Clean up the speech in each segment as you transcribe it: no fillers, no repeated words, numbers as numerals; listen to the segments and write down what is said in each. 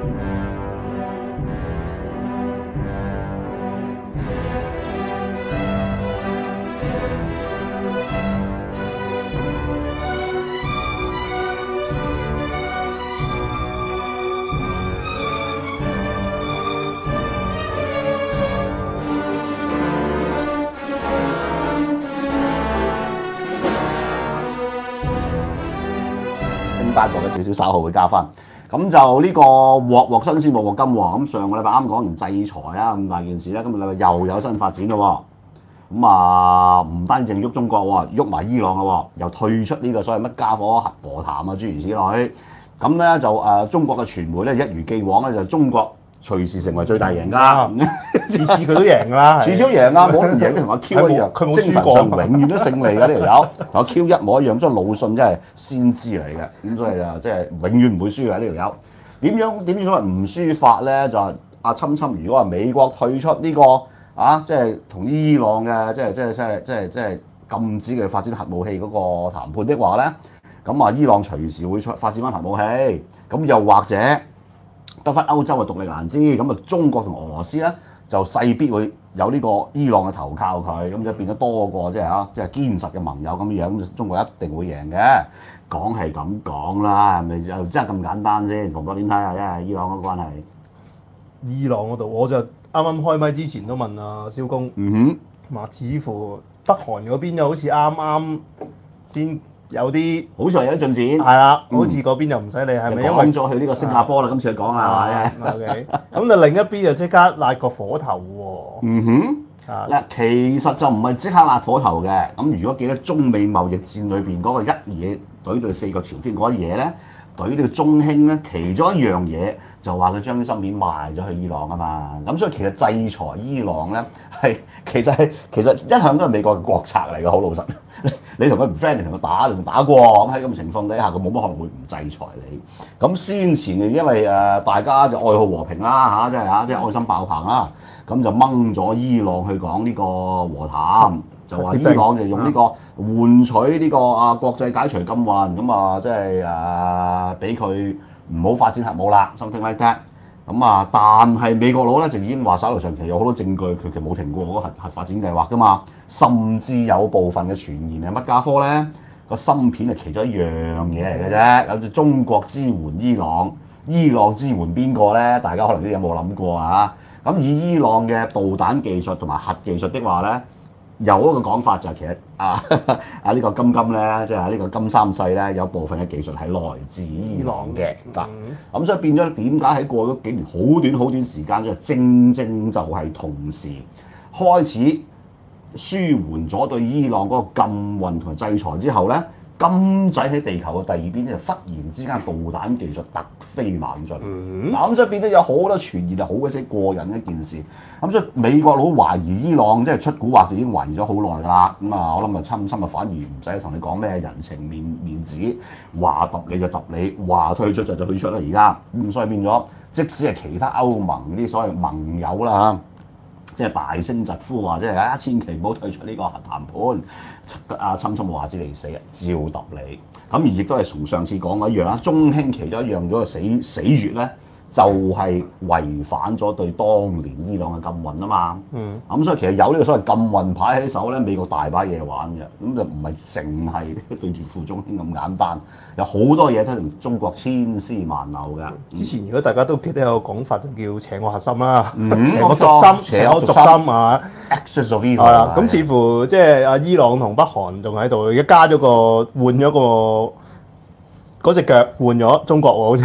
單國嘅少少稍後會加翻，咁就呢個鑊新鮮鑊金喎。咁上個禮拜啱講完制裁啊，咁大件事咧，今個禮拜又有新發展咯。咁啊，唔單止淨喐中國喎，喐埋伊朗嘅喎，又退出呢個所謂乜家伙核和談啊，諸如此類。咁咧就中國嘅傳媒咧一如既往咧，就中國隨時成為最大贏家， 次次佢都贏啦， 次次都贏啊！冇唔贏同阿 Q 一樣， 佢冇精神上永遠都勝利嘅呢條友，同阿 Q 一模一樣。所以魯迅真係先知嚟嘅，咁所以就即係永遠唔會輸嘅呢條友。點所謂唔輸法咧？就係阿侵，如果話美國退出呢個啊，即係同伊朗嘅即係禁止佢發展核武器嗰個談判的話咧，咁啊伊朗隨時會發展翻核武器，咁又或者得翻歐洲嘅獨力難支，咁啊中國同俄羅斯咧就勢必會有呢個伊朗嘅投靠佢，咁就變咗多個即係堅實嘅盟友咁樣，咁中國一定會贏嘅。講係咁講啦，係咪就真係咁簡單先？馮哥點睇啊？因為伊朗嘅關係， 伊朗嗰度我就啱啱開麥之前都問阿蕭公，話似乎北韓嗰邊又好似啱啱先有啲， 好似係有啲進展， 係啦，好似嗰邊又唔使理，係咪因為講咗去呢個新加坡啦？今次講啊 ，OK，咁就另一邊就即刻辣個火頭喎。 嗱，其實就唔係即刻辣火頭嘅。咁如果記得中美貿易戰裏邊嗰個一嘢懟對四個朝天嗰嘢咧，懟呢個中興咧，其中一樣嘢就話佢將啲芯片賣咗去伊朗啊嘛。咁所以其實制裁伊朗咧係其實一向都係美國嘅國策嚟嘅，好老實。你同佢唔 friend，你同佢打，你同打過咁喺咁嘅情況底下，佢冇乜可能會唔制裁你。咁先前因為大家就愛好和平啦嚇，即係愛心爆棚啦，咁就掹咗伊朗去講呢個和談，就話伊朗就用呢個換取呢個國際解除禁運，咁啊即係俾佢唔好發展核武啦 ，something like that。咁啊，但係美國佬咧就已經話手頭上其實有好多證據，佢其實冇停過嗰個核發展計劃噶嘛，甚至有部分嘅傳言係乜家科咧？個芯片係其中一樣嘢嚟嘅啫，有隻中國支援伊朗，伊朗支援邊個咧？大家可能都有冇諗過啊？咁以伊朗嘅導彈技術同埋核技術的話咧，有一個講法就係其實呢個金咧，即係呢個金三世咧，有部分嘅技術係來自伊朗嘅嗱。咁所以變咗點解喺過咗幾年好短時間，就正就係同時開始舒緩咗對伊朗嗰個禁運同埋制裁之後咧，金仔喺地球嘅第二邊就忽然之間導彈技術突飛猛進。嗱咁所以變咗有好多傳言係好鬼死過癮一件事。咁所以美國佬懷疑伊朗即係出蠱惑就已經懷疑咗好耐㗎啦。咁啊，我諗啊，侵啊反而唔使同你講咩人情面子，話揼你就揼你，話退出就退出啦而家。咁所以變咗，即使係其他歐盟啲所謂盟友啦，即係大聲疾呼話，即係千祈唔好退出呢個核談判。侵話知你死啊，照揼你。咁而亦都係從上次講嘅一樣啦，中興其中一樣咗個死穴咧，就係違反咗對當年伊朗嘅禁運啊嘛。咁所以其實有呢個所謂禁運牌喺手咧，美國大把嘢玩嘅，咁就唔係淨係對住傅中興咁簡單，有好多嘢都同中國千絲萬縷嘅。 之前如果大家都記得有個講法，就叫邪我核心啦， 邪我軸心啊 ，Axis of Evil 係啦。咁似乎即係伊朗同北韓仲喺度，而家加咗個換咗個。嗰隻腳換咗中國喎，好似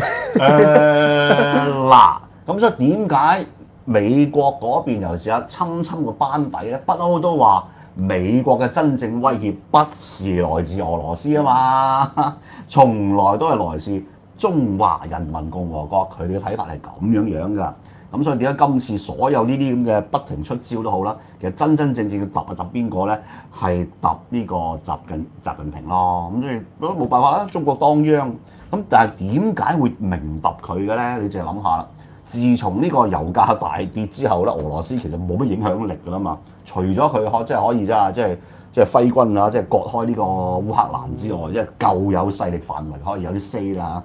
嗱，咁所以點解美國嗰邊尤其是侵個班底咧，不嬲都話美國嘅真正威脅不是來自俄羅斯啊嘛，從來都係來自中華人民共和國，佢哋嘅睇法係咁樣㗎。咁所以點解今次所有呢啲咁嘅不停出招都好啦，其實真正要揼邊個咧？係揼呢個習近平咯。咁所以都冇辦法啦，中國當央。咁但係點解會明揼佢嘅咧？你淨係諗下啦。自從呢個油價大跌之後咧，俄羅斯其實冇乜影響力㗎啦嘛。除咗佢即係可以即係揮軍啊，即係割開呢個烏克蘭之外，即係夠有勢力範圍可以有啲 say 啦。咁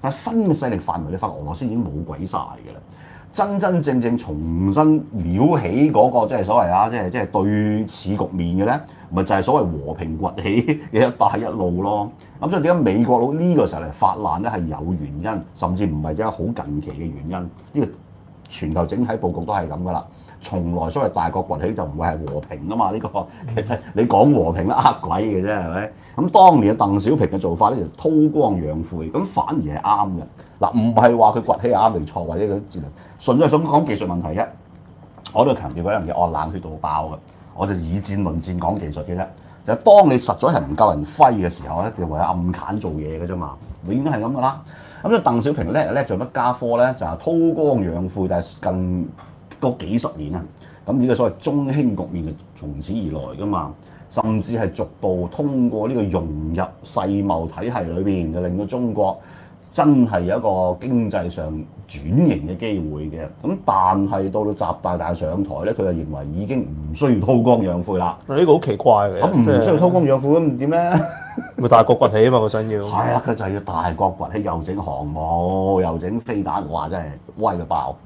但係新嘅勢力範圍，你發覺俄羅斯已經冇鬼晒嘅啦。真真正正重新撩起嗰個即係所謂啊，即係對峙局面嘅咧，咪就係所謂和平崛起嘅一帶一路咯。咁所以點解美國佬呢個時候嚟發難咧係有原因，甚至唔係真係好近期嘅原因。呢個全球整體佈局都係咁噶啦。從來所謂大國崛起就唔會係和平噶嘛，呢個其實你講和平都呃鬼嘅啫，係咪？咁當年嘅鄧小平嘅做法咧就韜光養晦，咁反而係啱嘅。嗱，唔係話佢崛起係啱定錯，或者佢戰略，純粹係想講技術問題啫。我都強調嗰樣嘢，我冷血到爆嘅，我就以戰論戰講技術嘅啫。就係當你實在係唔夠人揮嘅時候咧，就唯有暗砍做嘢嘅啫嘛，永遠都係咁噶啦。咁所以鄧小平叻做乜家科咧，就係韜光養晦，但係近嗰幾十年啊，咁呢個所謂中興局面就從此而來噶嘛，甚至係逐步通過呢個融入世貿體系裏邊，就令到中國真係有一個經濟上轉型嘅機會嘅。咁但係到習大大上台咧，佢就認為已經唔需要韜光養晦啦。 呢個好奇怪嘅。咁唔需要韜光養晦咁點咧？ 咪大國崛起啊嘛，佢想要。 係啊，佢就係要大國崛起，又整航母，又整飛彈，哇！真係威到爆。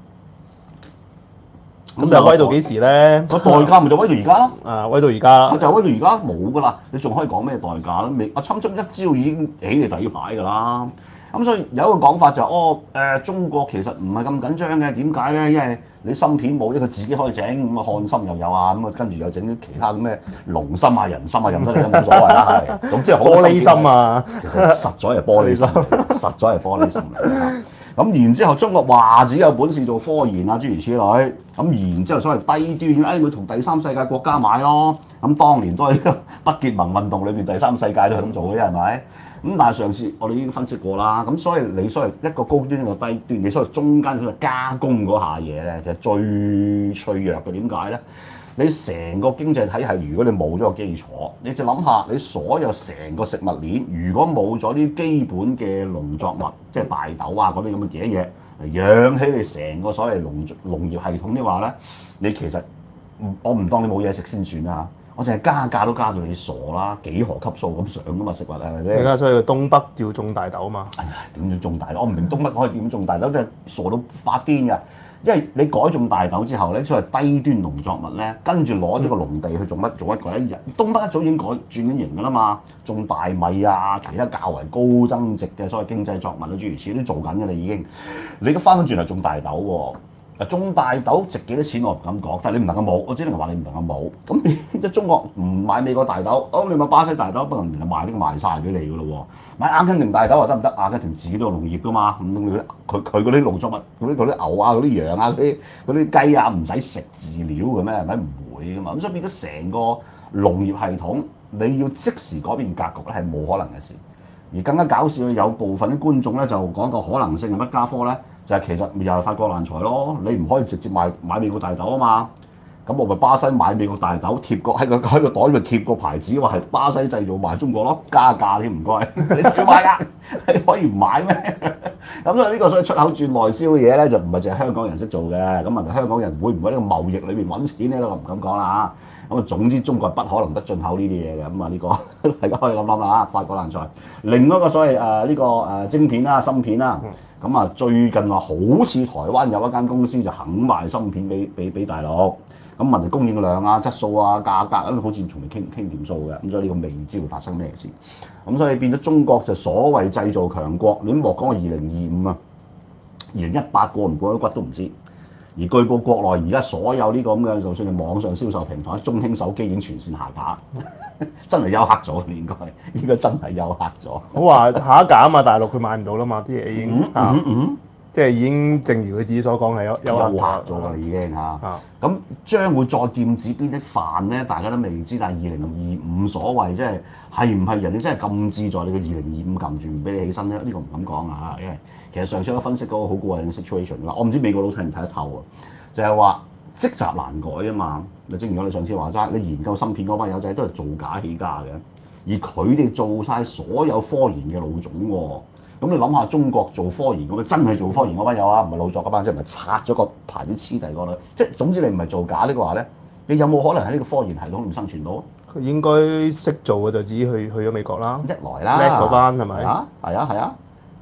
咁就威到幾時咧？ 個代價咪就威到而家咯。 啊，威到而家啦。 就係威到而家冇噶啦，你仲可以講咩代價咧？阿侵一招已經起你第二排噶啦。咁所以有一個講法就係中國其實唔係咁緊張嘅，點解咧？因為你芯片冇，因為佢自己可以整，咁啊漢芯又有啊，咁啊跟住又整啲其他咁咩龍芯啊、人芯啊，任得你都冇所謂啦，係。總之係玻璃芯啊， 其實實在係玻璃芯，實在係玻璃芯嚟。咁然之後，中國話自己有本事做科研啊，諸如此類。咁然之後，所謂低端，會同第三世界國家買咯。咁當年都係不結盟運動裏邊，第三世界都係咁做嘅啫，係咪？咁但係上次我哋已經分析過啦。咁所以你所謂一個高端一個低端，你所謂中間嗰個加工嗰下嘢咧，其實最脆弱嘅點解咧？你成個經濟體系，如果你冇咗個基礎，你就諗下，你所有成個食物鏈，如果冇咗啲基本嘅農作物，即係大豆啊嗰啲咁嘅嘢嚟養起你成個所謂農業系統的話咧，你其實我唔當你冇嘢食先算啦，我淨係加價都加到你傻啦，幾何級數咁上噶嘛食物係咪先？ 而家所以東北要種大豆啊嘛。 哎呀，點樣種大豆？我唔明東北可以點種大豆，真係傻到發癲㗎！因為你改種大豆之後咧，所謂低端農作物咧，跟住攞咗個農地去做乜？做一個一日，東北一早已經轉緊型㗎啦嘛，種大米啊，其他較為高增值嘅所謂經濟作物啊，諸如此類都做緊㗎啦已經。你而家翻返轉嚟種大豆喎。種大豆值幾多錢我唔敢講，但係你唔能夠冇，我只能話你唔能夠冇。咁即係中國唔買美國大豆，你買巴西大豆，不能就賣呢個賣晒俾你㗎咯喎。買阿根廷大豆啊得唔得？阿根廷自己都有農業㗎嘛，佢嗰啲農作物，嗰啲牛啊、嗰啲羊啊、嗰啲雞啊，唔使食飼料嘅咩？係咪唔會㗎嘛？咁所以變咗成個農業系統，你要即時改變格局咧，係冇可能嘅事。而更加搞笑嘅有部分啲觀眾咧就講個可能性係乜家科咧？就係其實又係發國難財咯，你唔可以直接買美國大豆啊嘛，咁我咪巴西買美國大豆貼個喺個袋度貼個牌子話係巴西製造賣中國咯，加價添唔該，你想買㗎？你可以唔買咩？咁所以呢個所以出口轉內銷嘅嘢咧就唔係淨係香港人識做嘅，咁問題香港人會唔會喺呢個貿易裏邊揾錢咧？我唔敢講啦嚇。咁啊總之中國不可能得進口呢啲嘢嘅，咁啊呢個大家可以諗諗啦嚇，發國難財。另外一個所謂呢個晶片啦、芯片啦。咁啊，最近話好似台灣有一間公司就肯賣芯片俾大陸，咁問題供應量啊、質素啊、價格咁好似仲未傾掂數嘅，咁所以呢個未知會發生咩事。咁所以變咗中國就所謂製造強國，你莫講我2025啊，2018過唔過得骨都唔知。而據報國內而家所有呢個咁嘅，就算係網上銷售平台，中興手機已經全線下架，真係休克咗，應該真係休克咗。 我話下一架啊嘛，大陸佢買唔到啦嘛，啲嘢已經即係已經正如佢自己所講係休克咗啦，已經嚇。咁將會再劍指邊啲飯咧？大家都未知，但係2025所謂即係唔係人哋真係咁志在你嘅2025撳住唔俾你起身咧？呢個唔敢講啊，因為其實上次我分析嗰個好過癮嘅 situation 啦，我唔知美國佬睇唔睇得透啊，就係話積習難改啊嘛。正如我哋上次話齋，你研究芯片嗰班友仔都係造假起家嘅，而佢哋做晒所有科研嘅老總喎。咁你諗下，中國做科研咁，真係做科研嗰班友啊，唔係老作嗰班，即係唔係拆咗個牌子黐第個女？即係總之你唔係做假呢個話咧，你有冇可能喺呢個科研系統裏面生存到？ 佢應該識做嘅就自己去咗美國啦， 一來啦， 叻嗰班係咪？ 係啊。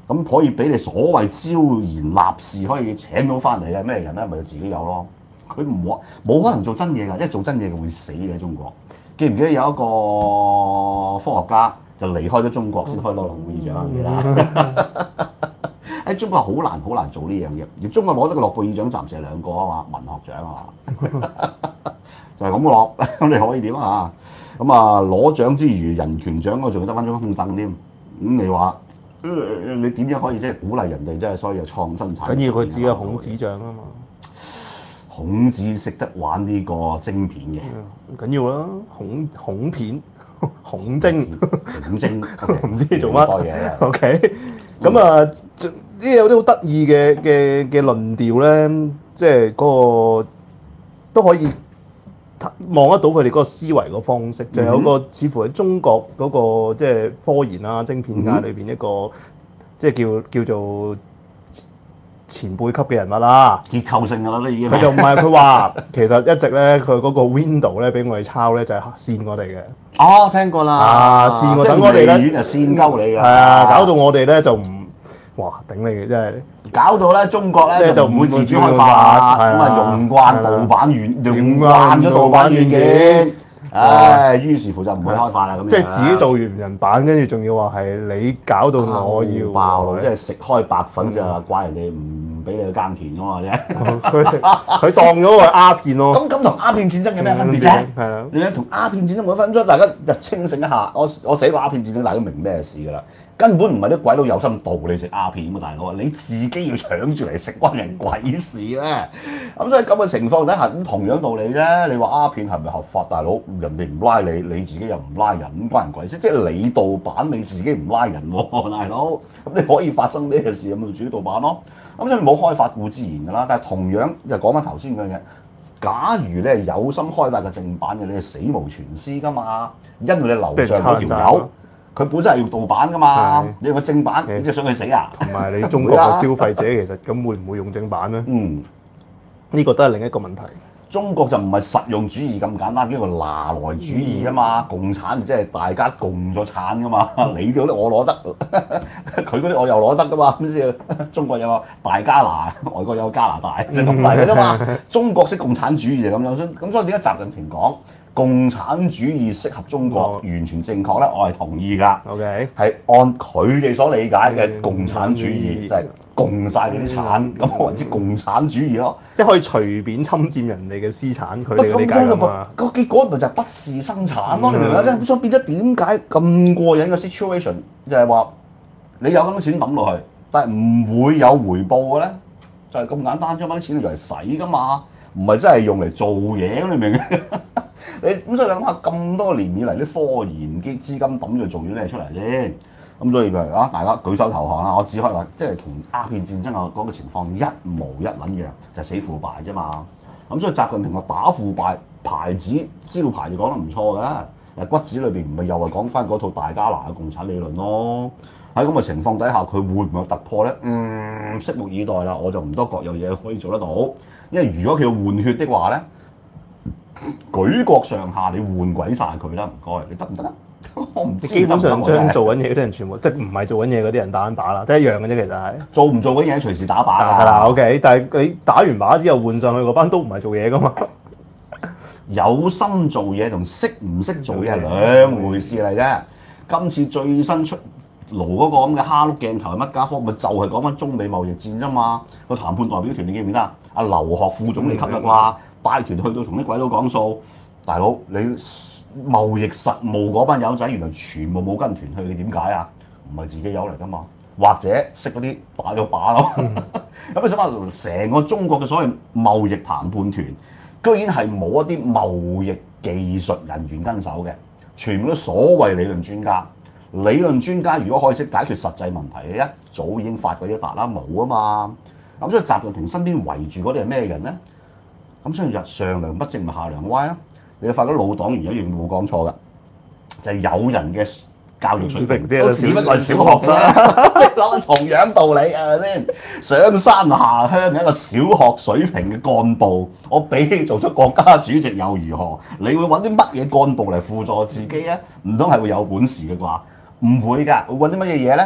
咁可以俾你所謂招賢納士可以請到翻嚟嘅咩人咧？咪就自己有咯。佢冇可能做真嘢㗎，因為做真嘢嘅會死嘅中國。記唔記得有一個科學家就離開咗中國先開諾貝爾獎嘅啦？喺中國好難做呢樣嘢。而中國攞得個諾貝爾獎暫時係兩個啊嘛，文學獎啊嘛，就係咁咯。咁你可以點啊？咁啊攞獎之餘，人權獎我仲得翻張空凳添。咁你話？你點樣可以即係鼓勵人哋即係所有創新產業？ 緊要佢只有孔子獎啊嘛！ 孔子識得玩呢個晶片嘅， 唔緊要啦，孔片、孔精、唔知你做乜多嘢。 OK， 咁啊，呢有啲好得意嘅論調咧，即係嗰個都可以望得到佢哋嗰個思維個方式，就有個似乎喺中國嗰個即係科研啊、晶片界裏邊一個即係叫做前輩級嘅人物啦。 結構性㗎啦，都已經。 佢就唔係佢話，其實一直咧佢嗰個 window 咧俾我哋抄咧就係線我哋嘅。 哦，聽過啦。 線我等我哋咧， 遠就線鳩你㗎。 係啊，搞到我哋咧就唔哇頂你嘅真係。 搞到咧中國咧就唔會自主開發，咁啊用慣盜版用慣咗盜版軟件，唉，於是乎就唔會開發啦咁樣。 即係自己盜完人版，跟住仲要話係你搞到我要爆咯，即係食開白粉就怪人哋唔俾你去耕田㗎嘛啫。 佢當咗個鴉片咯。 咁同鴉片戰爭有咩分別啫？ 係啦， 你同鴉片戰爭冇分咗，大家就清醒一下。我寫過鴉片戰爭，大家都明咩事㗎啦。根本唔係啲鬼佬有心盜你食鴉片啊，大佬！你自己要搶住嚟食，關人鬼事咩？咁所以咁嘅情況底下，咁同樣道理啫。你話鴉片係咪合法，大佬？人哋唔拉你，你自己又唔拉人，咁關人鬼事？即係你盜版，你自己唔拉人喎，大佬。咁你可以發生咩事咁咪自己盜版咯？咁所以冇開發固之然㗎啦。但係同樣就講翻頭先嗰樣嘢，假如你係有心開發嘅正版嘅，你係死無全屍㗎嘛，因為你樓上嗰條友。佢本身係要盜版噶嘛，你用個正版，你即係想佢死啊？ 同埋你中國嘅消費者其實咁會唔會用正版咧？呢個都係另一個問題。 中國就唔係實用主義咁簡單，叫做拿來主義啊嘛。共產即係大家共咗產噶嘛，你嗰啲我攞得，佢嗰啲我又攞得噶嘛。咁先中國有個大加拿，外國有加拿大，就咁嚟嘅啫嘛。中國式共產主義就咁樣，咁所以點解習近平講共產主義適合中國完全正確咧？我係同意㗎。 OK， 係按佢哋所理解嘅共產主義，就係共晒你啲產，咁我為之共產主義咯。 即係可以隨便侵佔人哋嘅私產，佢哋嘅理解㗎嘛。 個結果咪就係不是生產咯，你明唔明啫？咁所以變咗點解咁過癮嘅 situation 就係話你有咁多錢抌落去，但係唔會有回報嘅咧，就係咁簡單啫嘛。啲錢用嚟使㗎嘛，唔係真係用嚟做嘢，你明唔明？你咁所以諗下咁多年以嚟啲科研嘅資金抌咗做咗咩出嚟先？咁所以譬如啊，大家舉手投降啦！我只可以話，即係同鴉片戰爭嘅嗰個情況一模一撚樣，就係死腐敗啫嘛。咁所以習近平話打腐敗牌子招牌就講得唔錯㗎。骨子裏邊唔係又係講翻嗰套大加拿嘅共產理論咯。喺咁嘅情況底下，佢會唔會有突破咧？拭目以待啦！我就唔多覺有嘢可以做得到，因為如果佢要換血的話咧。舉國上下你換鬼晒佢啦，唔該，你得唔得啊？我唔知。 基本上將做緊嘢嗰啲人全部，即係唔係做緊嘢嗰啲人打緊靶啦，都一樣嘅啫。其實係做唔做緊嘢隨時打靶㗎。 係啦，OK。但係你打完靶之後換上去嗰班都唔係做嘢㗎嘛。 有心做嘢同識唔識做嘢係兩回事嚟啫。今次最新出爐嗰個咁嘅蝦碌鏡頭係乜家科？咪就係講緊中美貿易戰啫嘛。個談判代表團你記唔記得啊？阿劉鶴副總理級啦啩。帶團去到同啲鬼佬講數，大佬你貿易實務嗰班友仔原來全部冇跟團去，你點解啊？唔係自己友嚟噶嘛？或者識嗰啲打咗靶咯？咁你想下，成個中國嘅所謂貿易談判團，居然係冇一啲貿易技術人員跟手嘅，全部都所謂理論專家。理論專家如果可以識解決實際問題，一早已經發過一達啦，冇啊嘛。咁所以習近平身邊圍住嗰啲係咩人咧？咁所以就上梁不正咪下梁歪啦！你發覺老黨員一樣冇講錯㗎，就係有人嘅教育水平都只不過係小學啫，攞同樣道理係咪先？上山下鄉嘅一個小學水平嘅幹部，我比起做出國家主席又如何？你會揾啲乜嘢幹部嚟輔助自己啊？唔通係會有本事嘅啩？唔會㗎，會揾啲乜嘢嘢咧？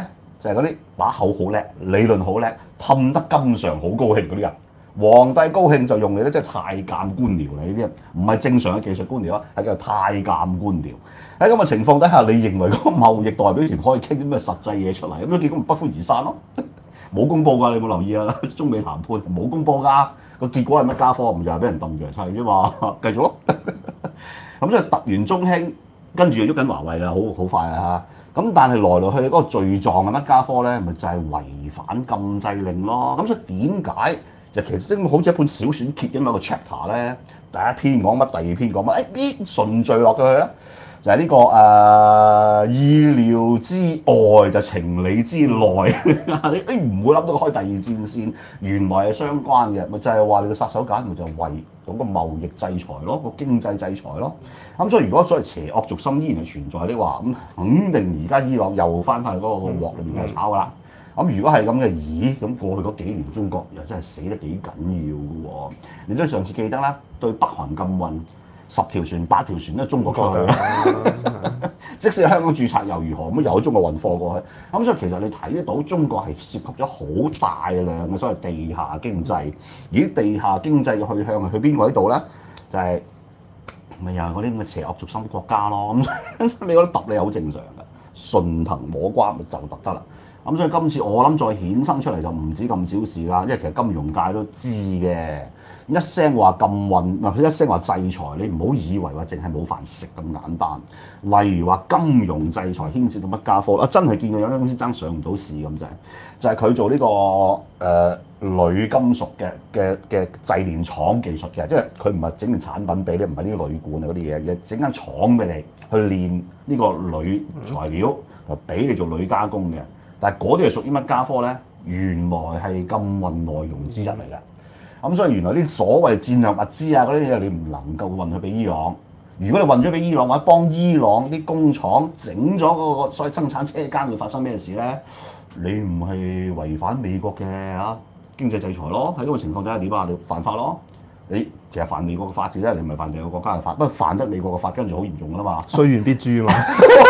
就係嗰啲把口好叻、理論好叻、氹得金上好高興嗰啲人。皇帝高興就用你咧，即係太監官僚啦！呢啲唔係正常嘅技術官僚啊，係叫太監官僚。喺咁嘅情況底下，你認為嗰個貿易代表團可以傾啲咩實際嘢出嚟？咁結果咪不歡而散咯。冇公佈㗎，你有冇留意啊？中美談判冇公佈㗎，個結果係乜家科？唔就係俾人抌住嚟砌啫嘛，繼續咯。咁所以突完中興，跟住就喐緊華為啦，好快啊！咁但係來來去去嗰個罪狀係乜家科咧？咪就係違反禁制令咯。咁所以點解就其實即係好似一本小選揭咁有個 chapter 咧，第一篇講乜，第二篇講乜？啲順序落咗去咧。就係呢、個意料之外就情理之內，你唔會諗到開第二戰線，原來係相關嘅，咪就係話你個殺手鐧，咪就係為嗰個貿易制裁咯，個經濟制裁咯。咁所以如果所謂邪惡軸心依然係存在的話，咁肯定而家伊朗又翻返去嗰個鑊裏面去炒㗎啦。咁如果係咁嘅，咦？咁過去嗰幾年中國又真係死得幾緊要嘅喎。你都上次記得啦，對北韓禁運。10條船8條船都係中國出去，即使喺香港註冊又如何？咁又喺中國運貨過去，咁所以其實你睇得到中國係涉及咗好大量嘅所謂地下經濟，而啲地下經濟嘅去向係去邊個喺度咧？就係咪又係嗰啲咁嘅邪惡軸心國家咯？咁美國都揼你好正常嘅，順藤摸瓜咪就揼得啦。咁所以今次我諗再衍生出嚟就唔止咁小事啦，因為其實金融界都知嘅，一聲話禁運，或者一聲話制裁，你唔好以為話淨係冇飯食咁簡單。例如話金融制裁牽涉到乜家科，真係見過有間公司爭上唔到市咁滯，就係佢做呢個鋁金屬嘅製煉廠技術嘅，即係佢唔係整件產品俾你，唔係啲鋁罐啊嗰啲嘢，而係整間廠俾你去煉呢個鋁材料，就俾你做鋁加工嘅。但係嗰啲係屬於乜家科咧？原來係禁運內容之一嚟嘅。咁所以原來啲所謂戰略物資啊嗰啲嘢，你唔能夠運去俾伊朗。如果你運咗俾伊朗或者幫伊朗啲工廠整咗嗰個所謂生產車間，會發生咩事咧？你唔係違反美國嘅經濟制裁咯？喺咁嘅情況底下點啊？你犯法咯？你其實犯美國嘅法嘅啫，你唔係犯第二個國家嘅法。不過犯得美國嘅法，跟住好嚴重㗎啦嘛。 雖遠必誅嘛。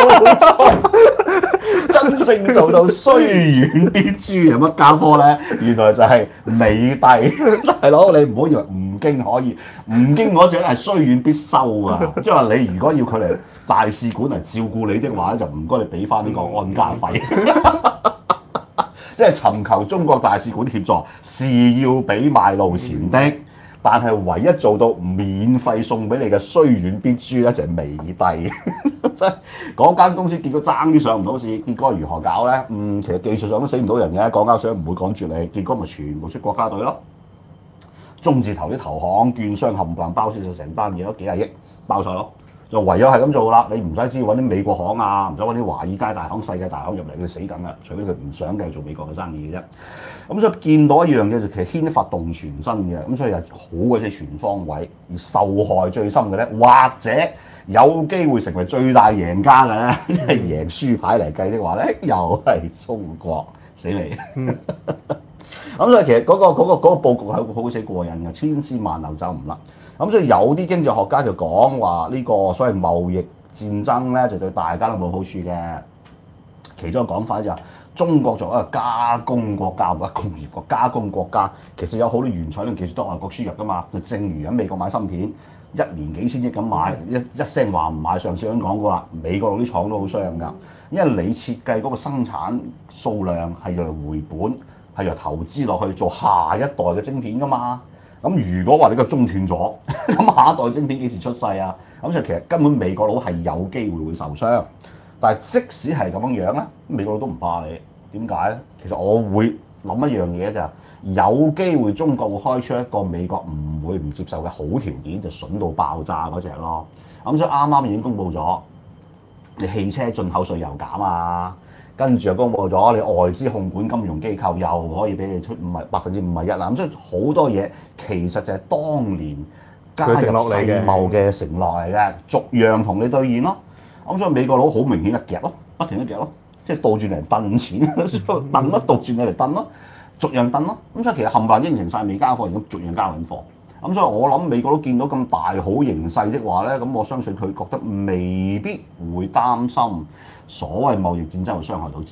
真正做到雖遠必誅有乜家科咧？原來就係美帝大佬，你唔好以為吳京可以，吳京嗰隻係雖遠必收啊！即係話你如果要佢嚟大使館嚟照顧你的話咧，就唔該你俾翻呢個安家費。即係尋求中國大使館協助是要俾買路錢的。但係唯一做到免費送俾你嘅雖遠必誅咧，就係美帝。即係嗰間公司結果爭啲上唔到市，結果如何搞咧？其實技術上都死唔到人嘅，港交所唔會趕絕你，結果咪全部出國家隊咯。中字頭啲投行、券商冚唪唥包曬成單嘢，都幾廿億包晒咯。就唯有係咁做啦，你唔使知揾啲美國行啊，唔使揾啲華爾街大行、世界大行入嚟，佢死梗啦。除非佢唔想繼續做美國嘅生意嘅啫。咁所以見到一樣嘢就其實牽一發動全身嘅，咁所以係好鬼死全方位。而受害最深嘅咧，或者有機會成為最大贏家嘅咧，係贏輸牌嚟計的話咧，又係中國死你。咁所以其實嗰個佈局係好鬼死過癮嘅，千絲萬縷走唔甩。咁所以有啲經濟學家就講話呢個所謂貿易戰爭咧，就對大家都冇好處嘅。其中一個講法就係中國作為一個加工國家或者工業國加工國家，其實有好多原材料技術都外國輸入噶嘛。就正如喺美國買芯片，一年幾千億咁買，一聲話唔買，上次都講過啦。美國嗰啲廠都好傷㗎，因為你設計嗰個生產數量係用嚟回本，係由投資落去做下一代嘅晶片㗎嘛。咁如果話你個中斷咗，咁下一代晶片幾時出世啊？咁所以其實根本美國佬係有機會受傷。但係即使係咁樣樣咧，美國佬都唔怕你。點解咧？其實我會諗一樣嘢就係有機會中國會開出一個美國唔會唔接受嘅好條件，就筍到爆炸嗰隻咯。咁所以啱啱已經公布咗，你汽車進口稅又減啊！跟住又公佈咗，你外資控管金融機構又可以俾你出51%啦。咁所以好多嘢其實就係當年加入世貿嘅承諾嚟嘅，逐樣同你兌現咯。咁所以美國佬好明顯一夾咯，不停一夾咯，即係倒轉嚟掟錢，掟咯，倒轉嚟掟咯，逐樣掟咯。咁所以其實冚唪唥應承晒未交貨，而家逐樣交緊貨。咁所以我諗美國都見到咁大好形勢的話咧，咁我相信佢覺得未必會擔心所謂貿易戰爭會傷害到自己。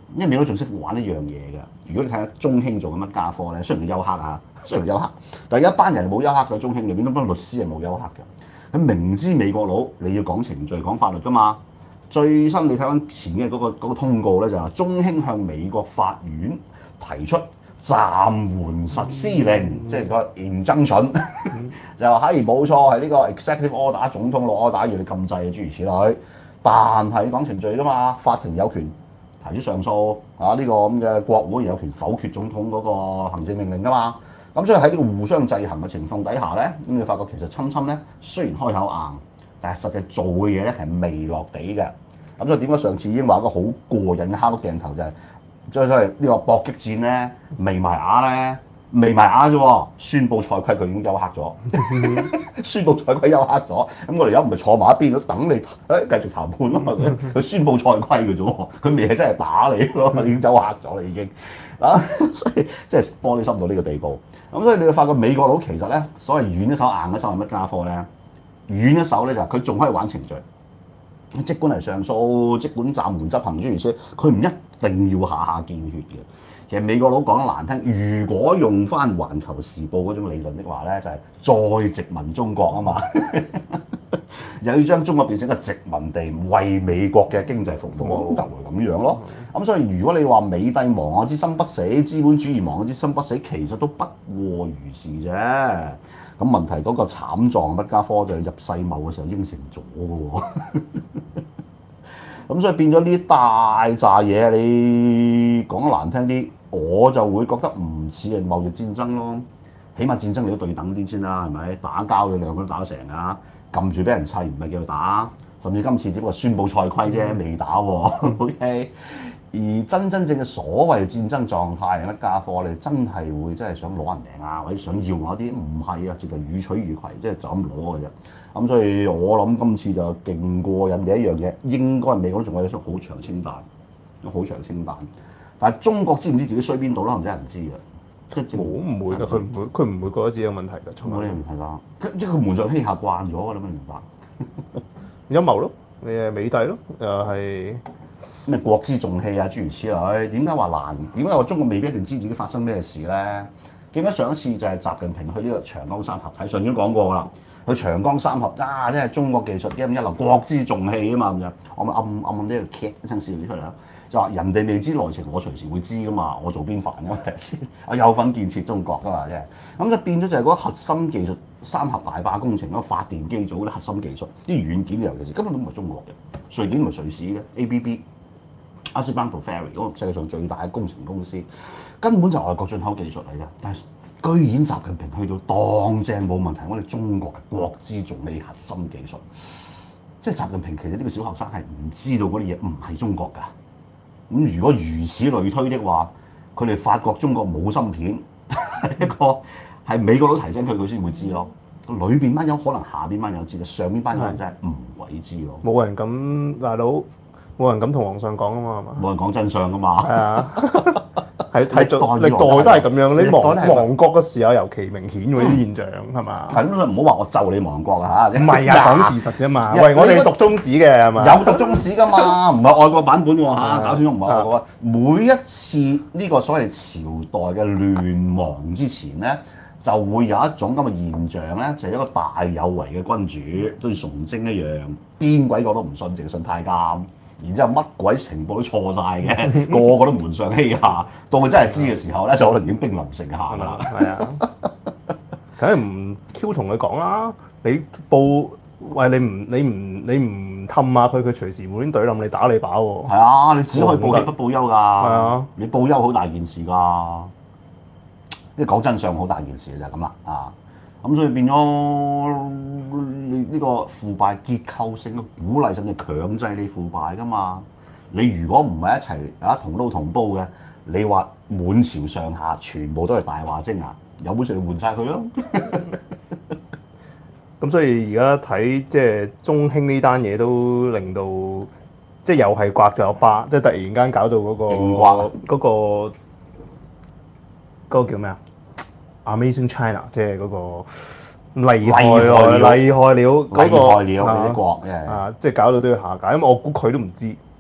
因為美國佬仲識玩一樣嘢嘅。如果你睇下中興做緊乜家科咧，雖然佢休克啊，雖然休克，但係有一班人冇休克嘅，中興裏邊都班律師係冇休克嘅。佢明知美國佬你要講程序講法律㗎嘛，最新你睇翻前嘅嗰個通告咧就係中興向美國法院提出暫緩實施令，即係個 injunction，就話係冇錯係呢個 executive order 總統落 order 要你禁制諸如此類，但係講程序㗎嘛，法庭有權提出上訴啊，呢個咁嘅國會有權否決總統嗰個行政命令㗎嘛。咁所以喺呢個互相制衡嘅情況底下咧，咁你發覺其實侵侵咧雖然開口硬，但係實際做嘅嘢咧係未落地嘅。咁所以點解上次已經話個好過癮嘅蝦碌鏡頭就係，所以呢個搏擊戰咧未埋牙咧，未埋牙啫喎，宣佈賽規佢已經休克咗，宣佈賽規休克咗，咁我哋而家唔係坐埋一邊都等你繼續談判咯嘛，佢宣佈賽規嘅啫喎，佢未係真係打你咯，已經休克咗啦已經，啊，所以即係玻璃心到呢個地步。咁所以你會發覺美國佬其實咧，所謂軟一手硬一手係乜家伙咧？軟一手咧就係佢仲可以玩程序，即管係上訴，即管暫緩執行諸如此類，佢唔一定要下下見血嘅。其實美國佬講得難聽，如果用翻《環球時報》嗰種理論的話咧，就係再殖民中國啊嘛，又要將中國變成一個殖民地，為美國嘅經濟服務，就會咁樣咯。咁所以如果你話美帝亡我之心不死，資本主義亡我之心不死，其實都不過如是啫。咁問題嗰個慘狀不加科就入世貿嘅時候應承咗嘅喎。咁所以變咗呢大扎嘢，你講得難聽啲，我就會覺得唔似係貿易戰爭咯。起碼戰爭你都對等啲先啦，係咪？打交嘅兩個都打得成啊，撳住俾人砌唔係叫佢打，甚至今次只不過宣佈賽規啫，未打喎。OK， 而真正嘅所謂戰爭狀態係乜家伙？你真係會真係想攞人命啊，或者想要我啲？唔係啊，直頭予取予攜，即係就咁攞嘅啫。咁所以我諗今次就勁過人哋一樣嘢，應該美國仲有一出好長清單，好長清單。但係中國知唔知自己衰邊度咧？可能真係唔知嘅。 我唔會㗎，佢唔會覺得自己有問題㗎，從來冇問題㗎。即係佢門上欺下慣咗㗎啦，明白？ 陰謀咯，你係美帝咯，又係咩國之重器啊，諸如此類。點解話難？點解話中國未必一定知自己發生咩事咧？記得上一次就係習近平去呢個長江三峽睇，上次講過㗎啦。去長江三峽啊，真係中國技術一流，國之重器啊嘛咁樣。我咪暗呢度劇一聲笑咗出嚟啦。就話人哋未知內情，我隨時會知噶嘛。我做邊範㗎嘛？我有份建設中國㗎嘛，真係。咁就變咗就係嗰個核心技術，三峽大壩工程嗰個發電機組嗰啲核心技術，啲軟件尤其是根本都唔係中國嘅，瑞典唔係瑞士嘅 ABB。Alstom Ferry 嗰個世界上最大嘅工程公司，根本就係外國進口技術嚟嘅，但係居然習近平去到當正冇問題，我哋中國嘅國之重器核心技術，即係習近平其實呢個小學生係唔知道嗰啲嘢唔係中國㗎。咁如果如此類推的話，佢哋發覺中國冇芯片，一個係美國佬提醒佢，佢先會知咯。裏邊班友可能下邊班友知，上邊班友真係唔鬼知咯。 冇人敢大佬，冇人敢同皇上講啊嘛，係嘛？ 冇人講真相㗎嘛。係啊。 係歷代都係咁樣，你亡國嘅時候尤其明顯喎，呢啲現象係嘛？ 係咁，唔好話我就你亡國啊嚇！ 唔係啊，講事實啫嘛。喂，我哋讀中史嘅係嘛？ 有讀中史㗎嘛，唔係外國版本喎嚇，搞清楚唔係外國。每一次呢個所謂朝代嘅亂亡之前咧，就會有一種咁嘅現象咧，就係一個大有為嘅君主，都似崇禎一樣，邊鬼個都唔信，淨係信太監。然之後乜鬼情報都錯晒嘅，個個都門上欺下，到佢真係知嘅時候咧，就可能已經兵臨城下㗎啦。係啊， 梗係唔 Q 同佢講啦。你報喂你唔氹下佢，佢隨時滿隊冧你打你靶喎。 係啊，你只可以報喜不報憂㗎。係啊， 你報憂好大件事㗎。即係講真相好大件事就係咁啦啊！咁所以變咗你呢個腐敗結構性嘅鼓勵，甚至強制你腐敗㗎嘛？你如果唔係一齊同撈同煲嘅，你話滿朝上下全部都係大話精啊！有本事你換晒佢咯。 咁所以而家睇即係中興呢單嘢都令到即係又係刮咗一巴，即係突然間搞到嗰個叫咩啊？Amazing China， 即係嗰個厲害了嗰個啲國嘅即係搞到都要下架，因為我估佢都唔知，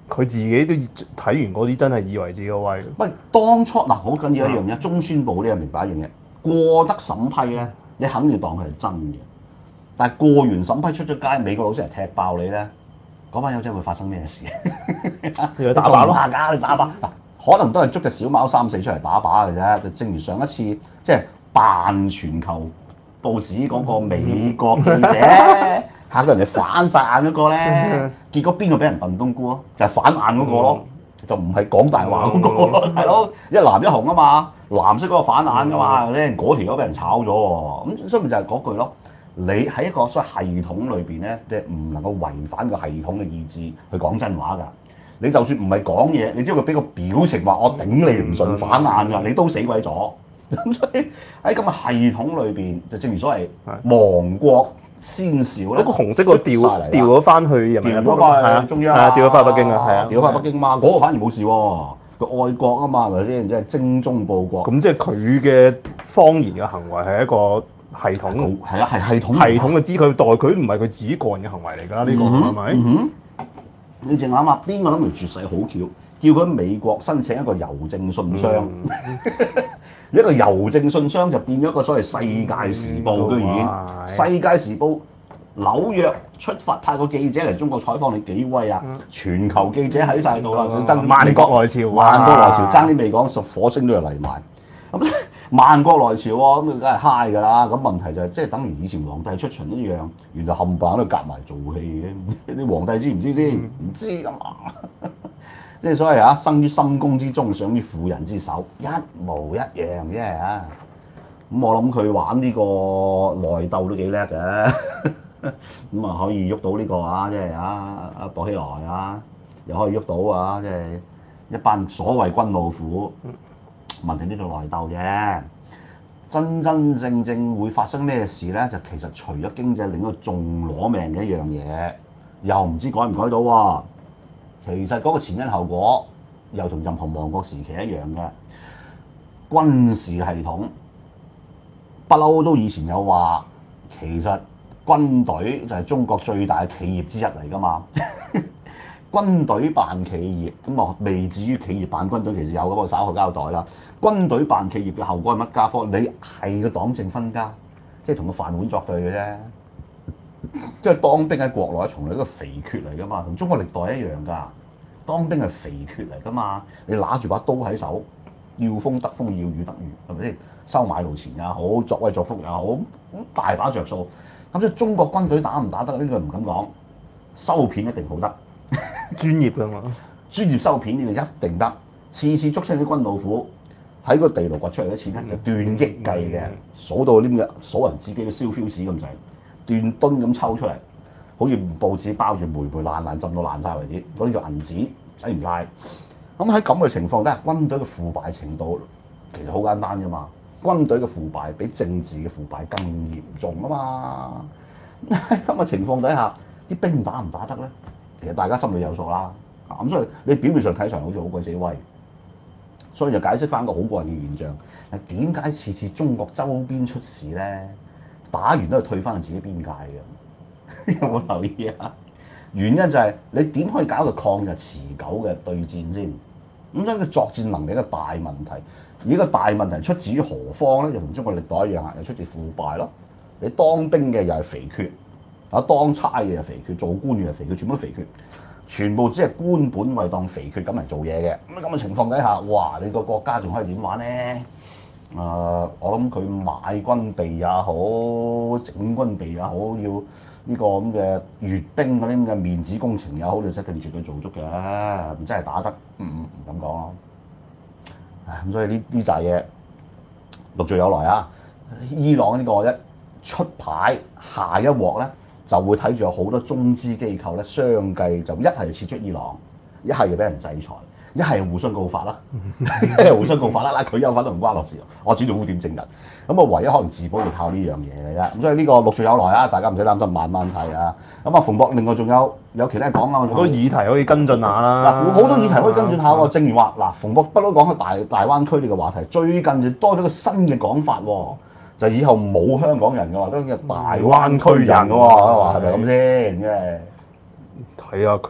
佢自己都睇完嗰啲，真係以為自己好威。 喂，當初嗱好緊要一樣嘢，中宣部呢，明白一樣嘢，過得審批咧，你肯定當佢係真嘅。但係過完審批出咗街，美國佬先嚟踢爆你咧，嗰班友仔會發生咩事？ 打靶咯， 你打靶嗱，可能都係捉隻小貓3、4出嚟打靶嘅啫。就正如上一次即係扮全球報紙嗰個美國記者嚇到人哋反晒眼嗰個咧，結果邊個俾人燉冬菇咯？就係、反眼嗰個咯，就唔係講大話嗰個咯，係咯，一藍一紅啊嘛，藍色嗰個反眼噶嘛，嗰條友俾人炒咗喎，咁所以咪就係嗰句咯。你喺一個所謂系統裏邊咧，即係唔能夠違反個系統嘅意志去講真話㗎。你就算唔係講嘢，你只要佢俾個表情話我頂你唔順反眼㗎，你都死鬼咗。咁所以喺咁嘅系統裏邊，就正如所謂亡國先兆咧。 嗰個紅色嗰個調咗翻去人民日報， 係啊，中央調咗翻北京啊，係啊， 調翻北京嘛，嗰個反而冇事喎。佢愛國啊嘛，係咪先？即係精忠報國。 咁即係佢嘅謊言嘅行為係一個系統， 係啊，係系統嘅知佢代佢唔係佢自己個人嘅行為嚟㗎，呢個係咪？ 你淨諗下，邊個諗住絕世好橋，叫佢喺美國申請一個郵政信箱，一個郵政信箱就變咗一個所謂世界時報居然，世界時報紐約出發派個記者嚟中國採訪你幾威啊？全球記者喺晒度啦， 萬國來朝， 萬國來朝爭啲未講，火星都要嚟埋。咁萬國來朝喎，咁梗係 high 㗎啦。咁問題就係即係等於以前皇帝出巡一樣，原來冚唪唥都夾埋做戲嘅。啲皇帝知唔知先？唔知㗎嘛。即係所謂生於深宮之中，長於婦人之手，一模一樣啫嚇。咁我諗佢玩呢個內鬥都幾叻嘅。咁啊可以喐到呢個即係阿薄熙來又可以喐到即係一班所謂軍老虎。問題呢度內鬥啫，真真正正會發生咩事咧？就其實除咗經濟，另一個仲攞命嘅一樣嘢，又唔知改唔改到喎。其實嗰個前因後果又同任何亡國時期一樣嘅軍事系統，不嬲都以前有話，其實軍隊就係中國最大嘅企業之一嚟㗎嘛。軍隊辦企業咁啊，未至於企業辦軍隊，其實有嗰個稍後交代啦。軍隊辦企業嘅後果係乜家科？你係個黨政分家，即係同個飯碗作對嘅啫。即係當兵喺國內，從來一個肥缺嚟㗎嘛，同中國歷代一樣㗎。當兵係肥缺嚟㗎嘛，你揦住把刀喺手，要風得風，要雨得雨，係咪先？收買路錢也好，作威作福也好，大把着數。咁即係中國軍隊打唔打得呢個唔敢講，收片一定好得。 專業㗎嘛， 專業收片呢個一定得，次次捉清啲軍老虎喺個地牢掘出嚟嘅錢咧，就斷億計嘅，數到啲咁嘅數人自己嘅燒 fuse 咁滯，斷噸咁抽出嚟，好似報紙包住霉爛浸到爛晒為止，嗰啲叫銀紙使唔晒。咁喺咁嘅情況底下，軍隊嘅腐敗程度其實好簡單㗎嘛，軍隊嘅腐敗比政治嘅腐敗更嚴重啊嘛。喺咁嘅情況底下，啲兵打唔打得咧？其實大家心裏有數啦，咁所以你表面上睇上好似好鬼死威，所以就解釋翻個好過癮嘅現象。點解次次中國周邊出事咧，打完都係退翻去自己邊界嘅？有冇留意啊？原因就係你點可以搞到抗日持久嘅對戰先？咁所以個作戰能力一個大問題。而呢個大問題出自於何方咧？就同中國歷代一樣啊，又出自腐敗咯。你當兵嘅又係肥缺。當差嘅又肥缺，做官嘅又肥缺，全部都肥缺，全部只係官本位當肥缺咁嚟做嘢嘅。咁嘅情況底下，哇！你個國家仲可以點玩咧？我諗佢買軍備也好，整軍備也好，要呢個咁嘅閱兵嗰啲咁嘅面子工程也好，你一定絕對做足嘅。唔真係打得，唔敢講咯。咁所以呢扎嘢陸續有來啊！伊朗呢個一出牌，下一鑊咧。就會睇住有好多中資機構咧，相繼就一係撤出伊朗，一係就俾人制裁，一係互相告發啦，一係互相告發啦，佢有份都唔關我事，我只做污點證人。咁啊，唯一可能自保就靠呢樣嘢嘅啫。咁所以呢個陸續有來啊，大家唔使擔心，慢慢睇啊。咁啊，馮博另外仲有其他講啊，好多議題可以跟進下啦。 嗱，好多議題可以跟進下喎。正如話嗱，馮博不嬲講開大灣區呢個話題，最近就多咗個新嘅講法喎。就以後冇香港人嘅話，都叫大灣區人嘅喎，係咪咁先？即係睇下佢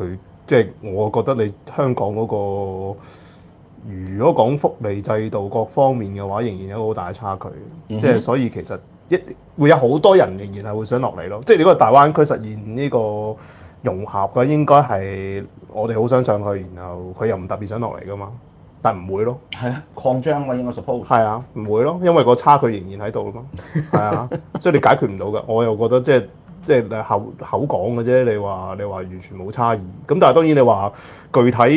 即係我覺得你香港嗰個，如果講福利制度各方面嘅話，仍然有一個好大嘅差距。即係所以其實會有好多人仍然係會想落嚟咯。即係你嗰個大灣區實現呢個融合嘅，應該係我哋好想上去，然後佢又唔特別想落嚟噶嘛。但唔會咯， 係啊，擴張嘛應該 suppose 係啊，唔會咯，因為個差距仍然喺度嘛，係啊，所以你解決唔到㗎。我又覺得即係口講嘅啫，你話完全冇差異。咁但係當然你話具體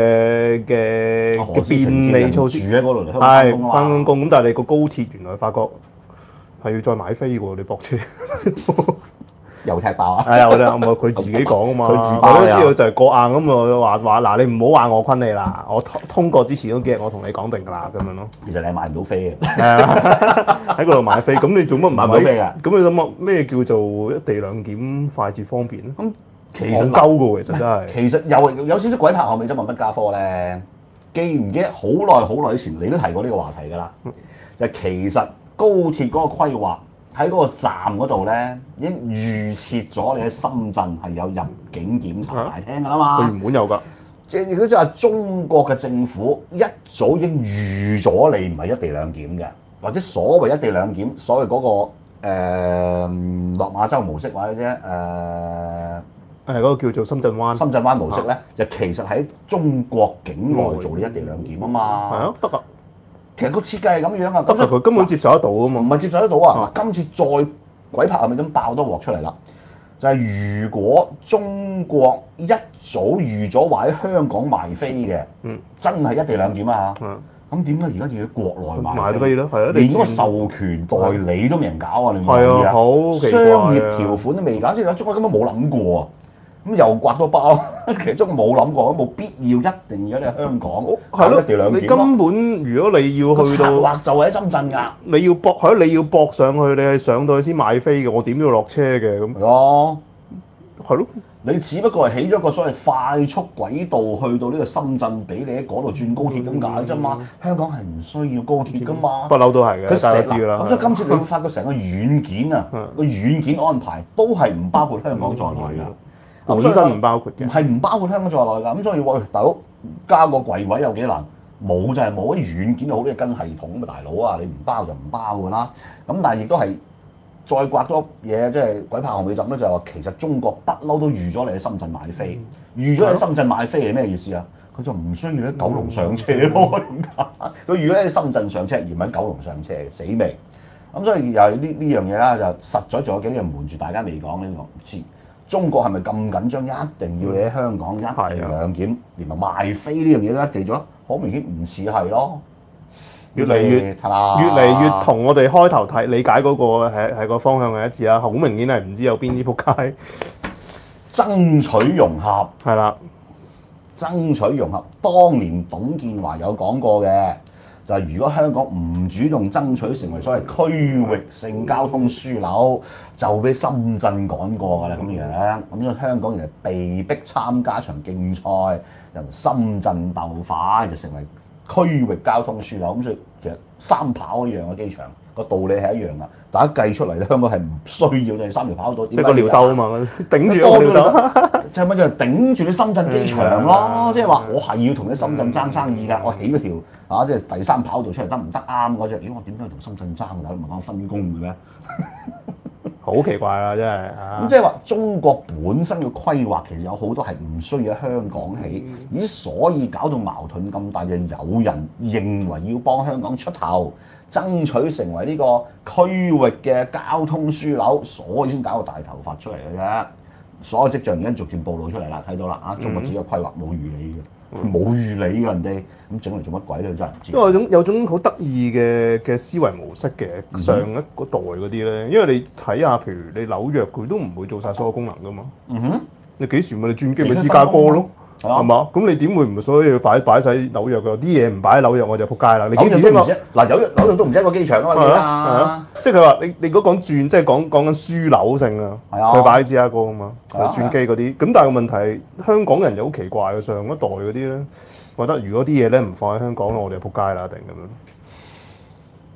嘅便利措施， 住喺嗰度嚟係翻工咁，但係你個高鐵原來發覺係要再買飛喎，你駁車。 又踢爆啊！ 係啊，我佢自己講啊嘛， 佢自我都知道就係過硬咁啊，話嗱你唔好話我昆你啦，我通過之前嗰幾日我同你講定㗎啦，咁樣咯。 其實你係買唔到飛嘅， 喺嗰度買飛，咁你做乜唔買唔到飛㗎？ 咁你諗下咩叫做一地兩檢快捷方便咧？ 咁其實鳩㗎喎，其實真係。 其實又有少少鬼拍後尾執問畢加科咧，記唔記得好耐以前你都提過呢個話題㗎啦？就係其實高鐵嗰個規劃。喺嗰個站嗰度咧，已經預設咗你喺深圳係有入境檢查大廳㗎啦嘛。 佢原本有㗎， 即係如果就係中國嘅政府一早已經預咗你唔係一地兩檢嘅，或者所謂一地兩檢，所謂嗰個落馬洲模式或者嗰個叫做深圳灣。 深圳灣模式咧，就其實喺中國境內做你一地兩檢啊嘛。 係啊，得㗎。 其實個設計係咁樣啊， 得佢根本接受得到啊嘛， 唔係接受得到啊！今次再鬼拍係咪咁爆多鑊出嚟啦？就係如果中國一早預咗話喺香港賣飛嘅，真係一地兩檢啊！咁點解而家要喺國內賣飛咯？係啊， 連嗰個授權代理都未人搞啊！你唔知啊？好奇怪啊！ 商業條款都未搞，即係中國根本冇諗過啊！咁又刮多包，其實中國冇諗過，冇必要一定要你喺香港係咯， 一地兩檢。 你根本如果你要去到， 策劃就喺深圳㗎。 你要駁上去，你係上到去先買飛嘅，我點都要落車嘅咁。係咯， 你只不過係起咗個所謂快速軌道去到呢個深圳，俾你喺嗰度轉高鐵咁解啫嘛。香港係唔需要高鐵㗎嘛。 不嬲都係嘅，大家知㗎啦。 咁所以今次你會發覺成個軟件啊，個軟件安排都係唔包括香港在內㗎。 本身唔包括嘅， 係唔包括香港在內㗎。咁所以喂，大佬加個櫃位有幾難？冇就係冇，啲軟件好多跟系統咁啊，大佬啊，你唔包就唔包㗎啦。咁但係亦都係再刮多嘢，即係鬼拍後尾枕咧，就係話其實中國不嬲都預咗你喺深圳買飛，預咗你喺深圳買飛係咩意思啊？佢就唔需要喺九龍上車咯。點解？佢預咗喺深圳上車而唔喺九龍上車，死未？咁所以又係呢樣嘢啦，就實在仲有幾樣瞞住大家未講呢個唔知。中國係咪咁緊張？一定要你喺香港一地兩檢，連埋賣飛呢樣嘢都一地咗，好明顯唔似係咯。 越嚟越同我哋開頭理解嗰個係個方向係一致啦。好明顯係唔知有邊啲仆街爭取融合係啦， 爭取融合。當年董建華有講過嘅，就係如果香港唔主動爭取成為所謂區域性交通樞紐，就俾深圳趕過㗎啦咁樣。咁所以香港人係被逼參加一場競賽，由深圳鬥快就成為區域交通樞紐。咁所以其實三跑一樣嘅機場個道理係一樣㗎。大家計出嚟咧，香港係唔需要你三條跑道， 即係個尿兜啊嘛，頂住個尿兜。 就係乜嘢？頂住你深圳機場咯，即係話我係要同你深圳爭生意㗎，我起嗰條即係第三跑道出嚟得唔得啱嗰隻？咦，我點解要同深圳爭㗎？唔係講分工嘅咩？ 好奇怪啦，真係。 咁即係話中國本身嘅規劃其實有好多係唔需要喺香港起，而所以搞到矛盾咁大，就有人認為要幫香港出頭，爭取成為呢個區域嘅交通樞紐，所以先搞個大頭髮出嚟嘅啫。所有跡象而家逐漸暴露出嚟啦，睇到啦啊！中國自己嘅規劃冇預理嘅，冇預理嘅人哋咁整嚟做乜鬼咧？真係唔知。 因為有種好得意嘅思維模式嘅上一個代嗰啲咧，因為你睇下，譬如你紐約佢都唔會做晒所有功能噶嘛。你幾時咪你轉機咪芝加哥咯？係嘛？咁你點會唔所有擺晒紐約㗎？啲嘢唔擺喺紐約我就撲街啦！你幾時聽過？ 嗱，紐約都唔止一個機場啊嘛， 係啊，即係佢話你如果講轉，即係講緊樞紐性啊，佢擺喺芝加哥啊嘛，轉機嗰啲。咁但係個問題，香港人就好奇怪嘅，上一代嗰啲咧，覺得如果啲嘢咧唔放喺香港，我哋就撲街啦，定咁樣。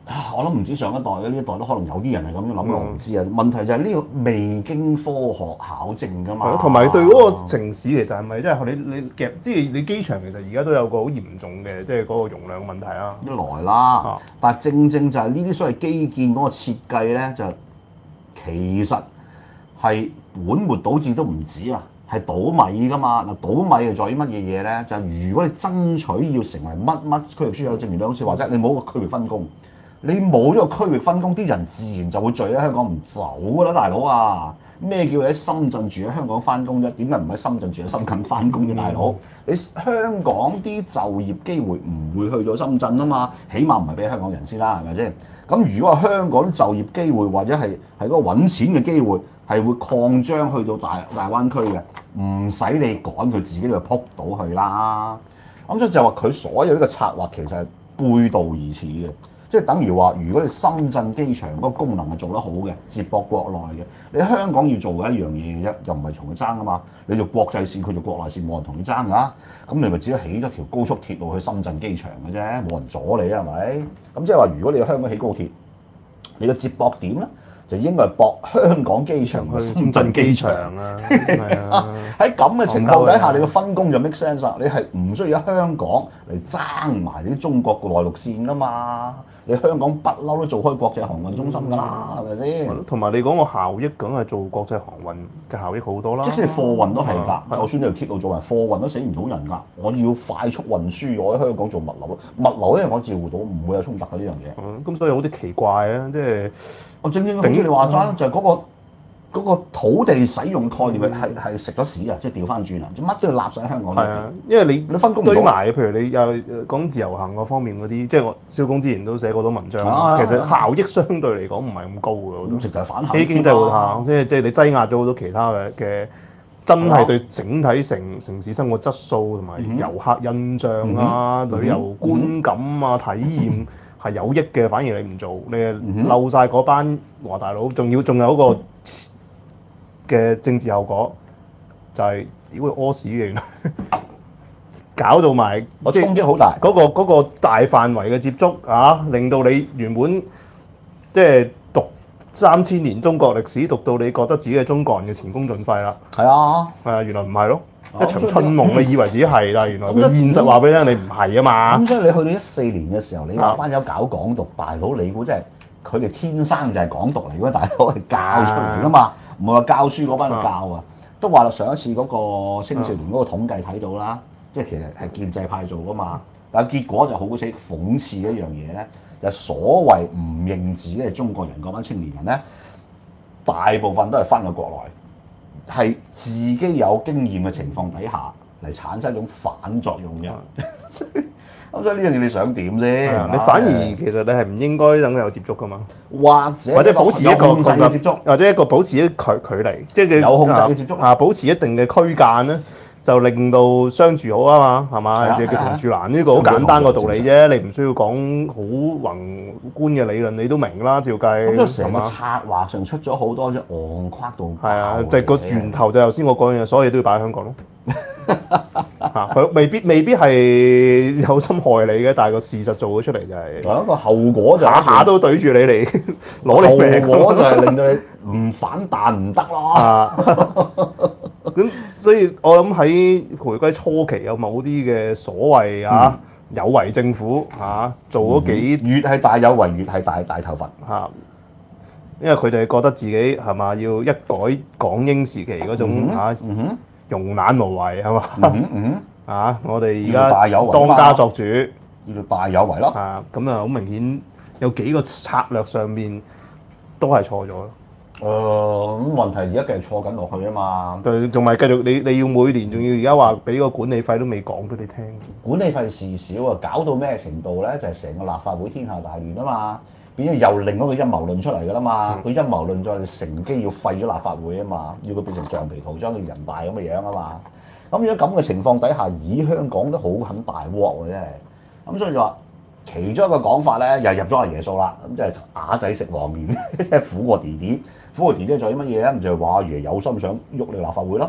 我諗唔止上一代嘅，呢一代都可能有啲人係咁樣諗嘅，我唔知啊。問題就係呢個未經科學考證㗎嘛。 同埋對嗰個城市其實係咪即係你夾，即係你機場其實而家都有個好嚴重嘅即係嗰個容量問題啊。 一來啦，但係正正就係呢啲所謂基建嗰個設計咧，就其實係本末倒置都唔止啊，係倒米㗎嘛。嗱，倒米係在於乜嘢嘢咧？就係如果你爭取要成為乜區域樞紐，正如你好似話齋，你冇個區域分工。你冇咗個區域分工，啲人自然就會聚喺香港唔走㗎啦，大佬啊！咩叫你喺深圳住喺香港翻工啫？點解唔喺深圳住喺深圳翻工嘅大佬？你香港啲就業機會唔會去到深圳啊嘛？起碼唔係俾香港人先啦，係咪先？咁如果話香港啲就業機會或者係嗰個揾錢嘅機會係會擴張去到大灣區嘅，唔使你趕佢自己就撲到去啦。咁所以就話佢所有呢個策劃其實係背道而馳嘅。即係等於話，如果你深圳機場嗰個功能係做得好嘅，接駁國內嘅，你香港要做嘅一樣嘢嘅啫，又唔係同佢爭啊嘛。你做國際線，佢做國內線，冇人同你爭㗎。咁你咪只係起咗條高速鐵路去深圳機場嘅啫，冇人阻你啊，係咪？咁即係話，如果你喺香港起高鐵，你嘅接駁點咧，就應該係駁香港機場去深圳機場啊。喺咁嘅情況底下，你個分工就 make sense 啦。你係唔需要喺香港嚟爭埋啲中國嘅內陸線㗎嘛。你香港不嬲都做開國際航運中心㗎啦，係咪先？ 同埋你講個效益，梗係做國際航運嘅效益好多啦。 即使貨運都係㗎，就算你條鐵路做埋貨運都死唔到人㗎。我要快速運輸，我喺香港做物流咯。物流咧我照顧到，唔會有衝突嘅呢樣嘢。 咁所以有啲奇怪啊，即係我正好似你話齋，就係嗰個土地使用概念係食咗屎啊！即係調翻轉啊！乜都要立晒喺香港。係啊，因為你分工堆埋，譬如你又講自由行嗰方面嗰啲，即係我蕭公之前都寫過多文章。其實效益相對嚟講唔係咁高嘅， 咁直就係反效。 非經濟活效，即係你擠壓咗好多其他嘅真係對整體城市生活質素同埋遊客印象啊、旅遊觀感啊、體驗係有益嘅，反而你唔做，你漏晒嗰班華大佬，仲有一個嘅政治後果就係屌佢屙屎嘅，原來搞到埋我衝擊好大。 嗰個大範圍嘅接觸啊，令到你原本即係讀3000年中國歷史，讀到你覺得自己係中國人嘅前功盡廢啦。 係啊， 原來唔係咯，一場春夢你以為自己係，但係原來佢現實話俾你聽，你唔係啊嘛。 咁所以你去到14年嘅時候，你話班友搞港獨，大佬你估真係佢哋天生就係港獨嚟嘅，大佬係教出嚟㗎嘛。唔係話教書嗰班去教啊，都話啦，上一次嗰個青少年嗰個統計睇到啦，即係其實係建制派做㗎嘛，但係結果就好死諷刺一樣嘢咧，就係所謂唔認自己係中國人嗰班青年人咧，大部分都係翻到國內，係自己有經驗嘅情況底下嚟產生一種反作用嘅。咁所以呢樣嘢你想點啫？ 你反而其實你係唔應該等佢有接觸噶嘛， 或者保持一個控制嘅接觸， 或者一個保持一距離，即係有控制嘅接觸啊，保持一定嘅區間咧，就令到相處好啊嘛，係嘛？即係叫同住難呢個好簡單個道理啫，你唔需要講好宏觀嘅理論，你都明啦，照計。 咁成個策劃上出咗好多啫，戇跨度。 係啊，就係個源頭就頭先我講嘅，所有嘢都要擺喺香港咯。佢未必係有心害你嘅，但係個事實做咗出嚟就係有一個後果就下下都對住你嚟攞你命。 後果就係令到你唔反彈唔得咯。 咁所以我諗喺回歸初期有某啲嘅所謂有為政府做咗幾越係大有為越係大頭佛因為佢哋覺得自己係嘛要一改港英時期嗰種容懶無為係嘛我哋而家當家作主， 叫做大有為咯。 咁好明顯有幾個策略上面都係錯咗咯。 咁問題而家繼續錯緊落去啊嘛。 仲咪繼續你要每年仲要而家話俾個管理費都未講俾你聽。 管理費事少啊，搞到咩程度咧？就係成個立法會天下大亂啊嘛，變咗又另一個陰謀論出嚟㗎啦嘛。個陰謀論再乘機要廢咗立法會啊嘛，要佢變成橡皮圖章嘅人大咁嘅樣啊嘛。咁如果咁嘅情況底下，香港都好很大鑊喎真係。咁所以就話其中一個講法咧，又入咗阿爺數啦。咁即係啞仔食黃面，即係苦過弟弟。苦過弟弟在於乜嘢咧？咁就係話阿爺有心想喐你立法會咯。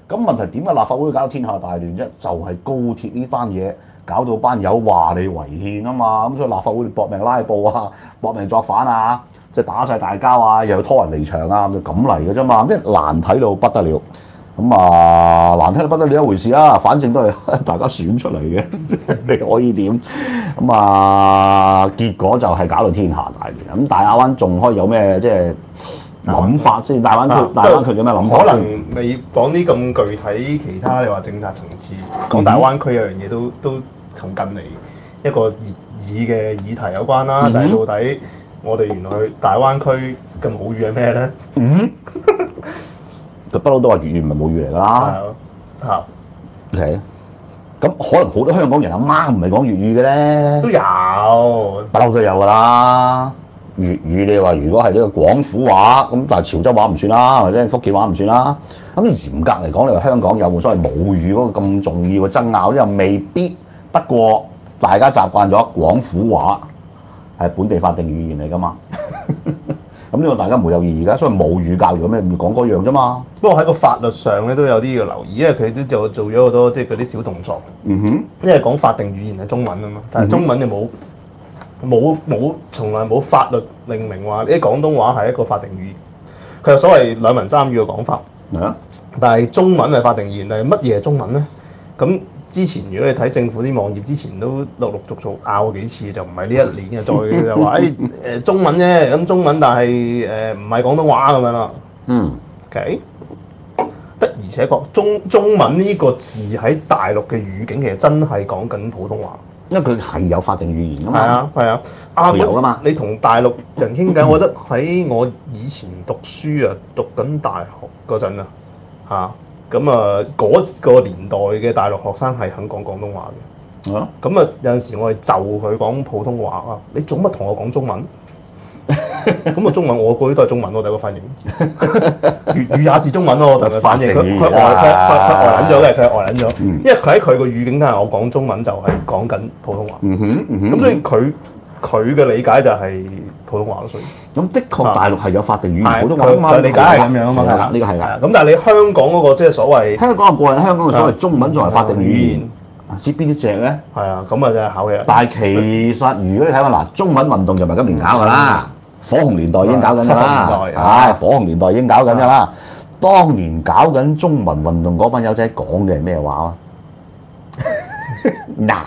咁問題點解立法會搞到天下大亂啫？就係高鐵呢單嘢搞到班友話你違憲啊嘛，咁所以立法會搏命拉布啊，搏命作反啊，即係打晒大交啊，又拖人離場啊，咁嚟嘅啫嘛，即係難睇到不得了。咁啊難聽到不得了一回事啦，反正都係大家選出嚟嘅，你可以點？咁啊結果就係搞到天下大亂。咁大亞灣仲可以有咩即係諗法先？大灣區有咩諗法？ 可能你講啲咁具體，其他你話政策層次，講大灣區有樣嘢都同近嚟一個熱議嘅議題有關啦，就係到底我哋原來去大灣區嘅母語係咩咧？ 佢不嬲都話粵語唔係母語嚟㗎啦。 嚇 OK， 咁可能好多香港人阿媽唔係講粵語嘅咧， 都有， 不嬲都有㗎啦。粵語你話如果係呢個廣府話咁，但係潮州話唔算啦，或者福建話唔算啦。咁嚴格嚟講，你話香港有冇所謂母語嗰個咁重要嘅爭拗又未必。不過大家習慣咗廣府話係本地法定語言嚟㗎嘛。咁呢個大家冇有異議㗎，所以母語教育有咩唔講嗰樣啫嘛。 不過喺個法律上咧都有啲要留意，因為佢都做咗好多即係嗰啲小動作。因為講法定語言係中文啊嘛，但係中文就冇從來冇法律令明話呢啲廣東話係一個法定語言。佢有所謂兩文三語嘅講法。但係中文係法定語言，但係乜嘢係中文咧？咁之前如果你睇政府啲網頁，之前都陸續拗幾次，就唔係呢一年嘅，再就話中文啫，咁中文但係唔係廣東話咁樣啦。OK， 的而且確中文呢個字喺大陸嘅語境其實真係講緊普通話， 因為佢係有法定語言㗎嘛。 係啊， 佢有㗎嘛。 你同大陸人傾偈，我覺得喺我以前讀書啊，讀緊大學嗰陣啊，咁啊嗰個年代嘅大陸學生係肯講廣東話嘅。咁啊有陣時我係就佢講普通話啊，你做乜同我講中文？咁啊中文我嗰啲都係中文咯，第一個反應。粵語也是中文咯，第二個反應。佢呆撚咗嘅，佢係呆撚咗。因為佢喺佢個語境下，我講中文就係講緊普通話。咁所以佢嘅理解就係普通話咯，所以。咁的確大陸係有法定語言普通話啊嘛， 佢理解係咁樣啊嘛。 呢個係㗎。 咁但係你香港嗰個即係所謂香港嘅個人，香港嘅所謂中文作為法定語言。知邊啲隻咧？係啊，咁啊真係考起啦。 但係其實如果你睇翻嗱，中文運動就唔係今年搞㗎啦，火紅年代已經搞緊㗎啦。火紅年代已經搞緊㗎啦。當年搞緊中文運動嗰班友仔講嘅係咩話啊？嗱，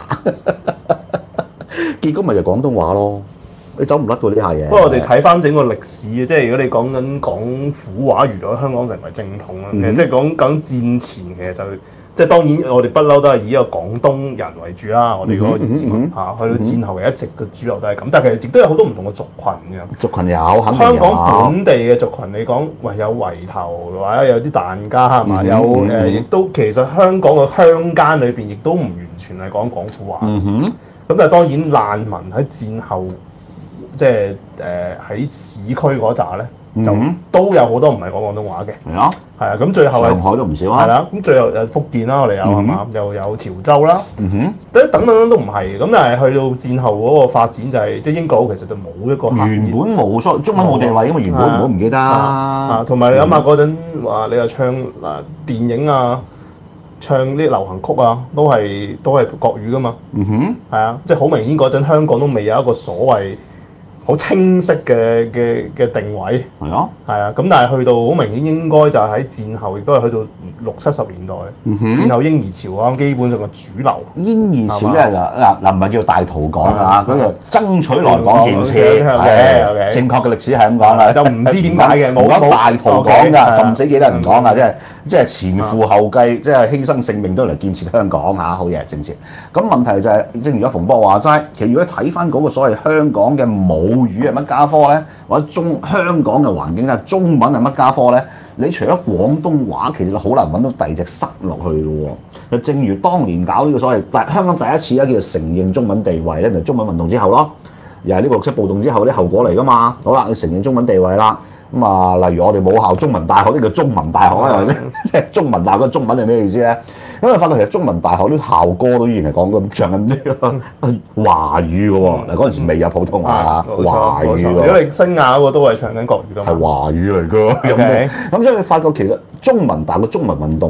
結果咪就廣東話咯。你走唔甩到呢下嘢。 不過我哋睇翻整個歷史啊，即係如果你講緊廣府話，如果香港成為正統啦，其實即係講緊戰前其實就。即係當然，我哋不嬲都係以一個廣東人為主啦。我哋嗰個移民嚇，去到戰後一直嘅主流都係咁。但係其實亦都有好多唔同嘅族群嘅。 族群有，肯定有。 香港本地嘅族群，你講喂有圍頭或者有啲疍家係嘛？有亦都其實香港嘅鄉間裏邊亦都唔完全係講廣府話。咁但係當然難民喺戰後即係喺市區嗰扎咧。就都有好多唔係講廣東話嘅，係啊，咁最後上海都唔少啊， 係啦，咁最後福建啦，我哋有係嘛，又有潮州啦，等等都唔係，咁但係去到戰後嗰個發展就係即係英國其實就冇一個原本冇所中文冇地位，因為原本唔好唔記得啊， 同埋你諗下嗰陣話你又唱嗱電影啊，唱啲流行曲啊，都係國語噶嘛，係啊，即係好明顯嗰陣香港都未有一個所謂好清晰嘅定位係啊，咁但係去到好明顯應該就係喺戰後，亦都係去到60-70年代，戰後嬰兒潮啊，基本上嘅主流。嬰兒潮咧嗱唔係叫大逃港啊，佢就爭取來港建設，正確嘅歷史係咁講啦， 就唔知點解嘅，冇講大逃港㗎，浸死幾多人講啊，即係前赴後繼，即係犧牲性命都嚟建設香港嚇，好嘢政治。咁問題就係，正如阿馮博話齋，其實如果睇翻嗰個所謂香港嘅母語係乜家科咧，或者香港嘅環境啊，中文係乜家科咧？你除咗廣東話，其實好難揾到第二隻塞落去嘅喎。就正如當年搞呢個所謂香港第一次咧叫做承認中文地位咧，咪中文運動之後咯，又係呢個綠色暴動之後啲後果嚟㗎嘛。好啦，你承認中文地位啦。咁啊，例如我哋母校中文大學呢個中文大學啦，係咪先？即係中文大學嘅中文係咩意思咧？因為發覺其實中文大學啲校歌都依然係講緊唱緊啲華語嘅喎。嗱嗰陣時未有普通話啊，華語喎。 如果你新亞嗰個都係唱緊國語㗎嘛， 係華語嚟㗎。咁所以你發覺其實中文大學嘅中文運動咧，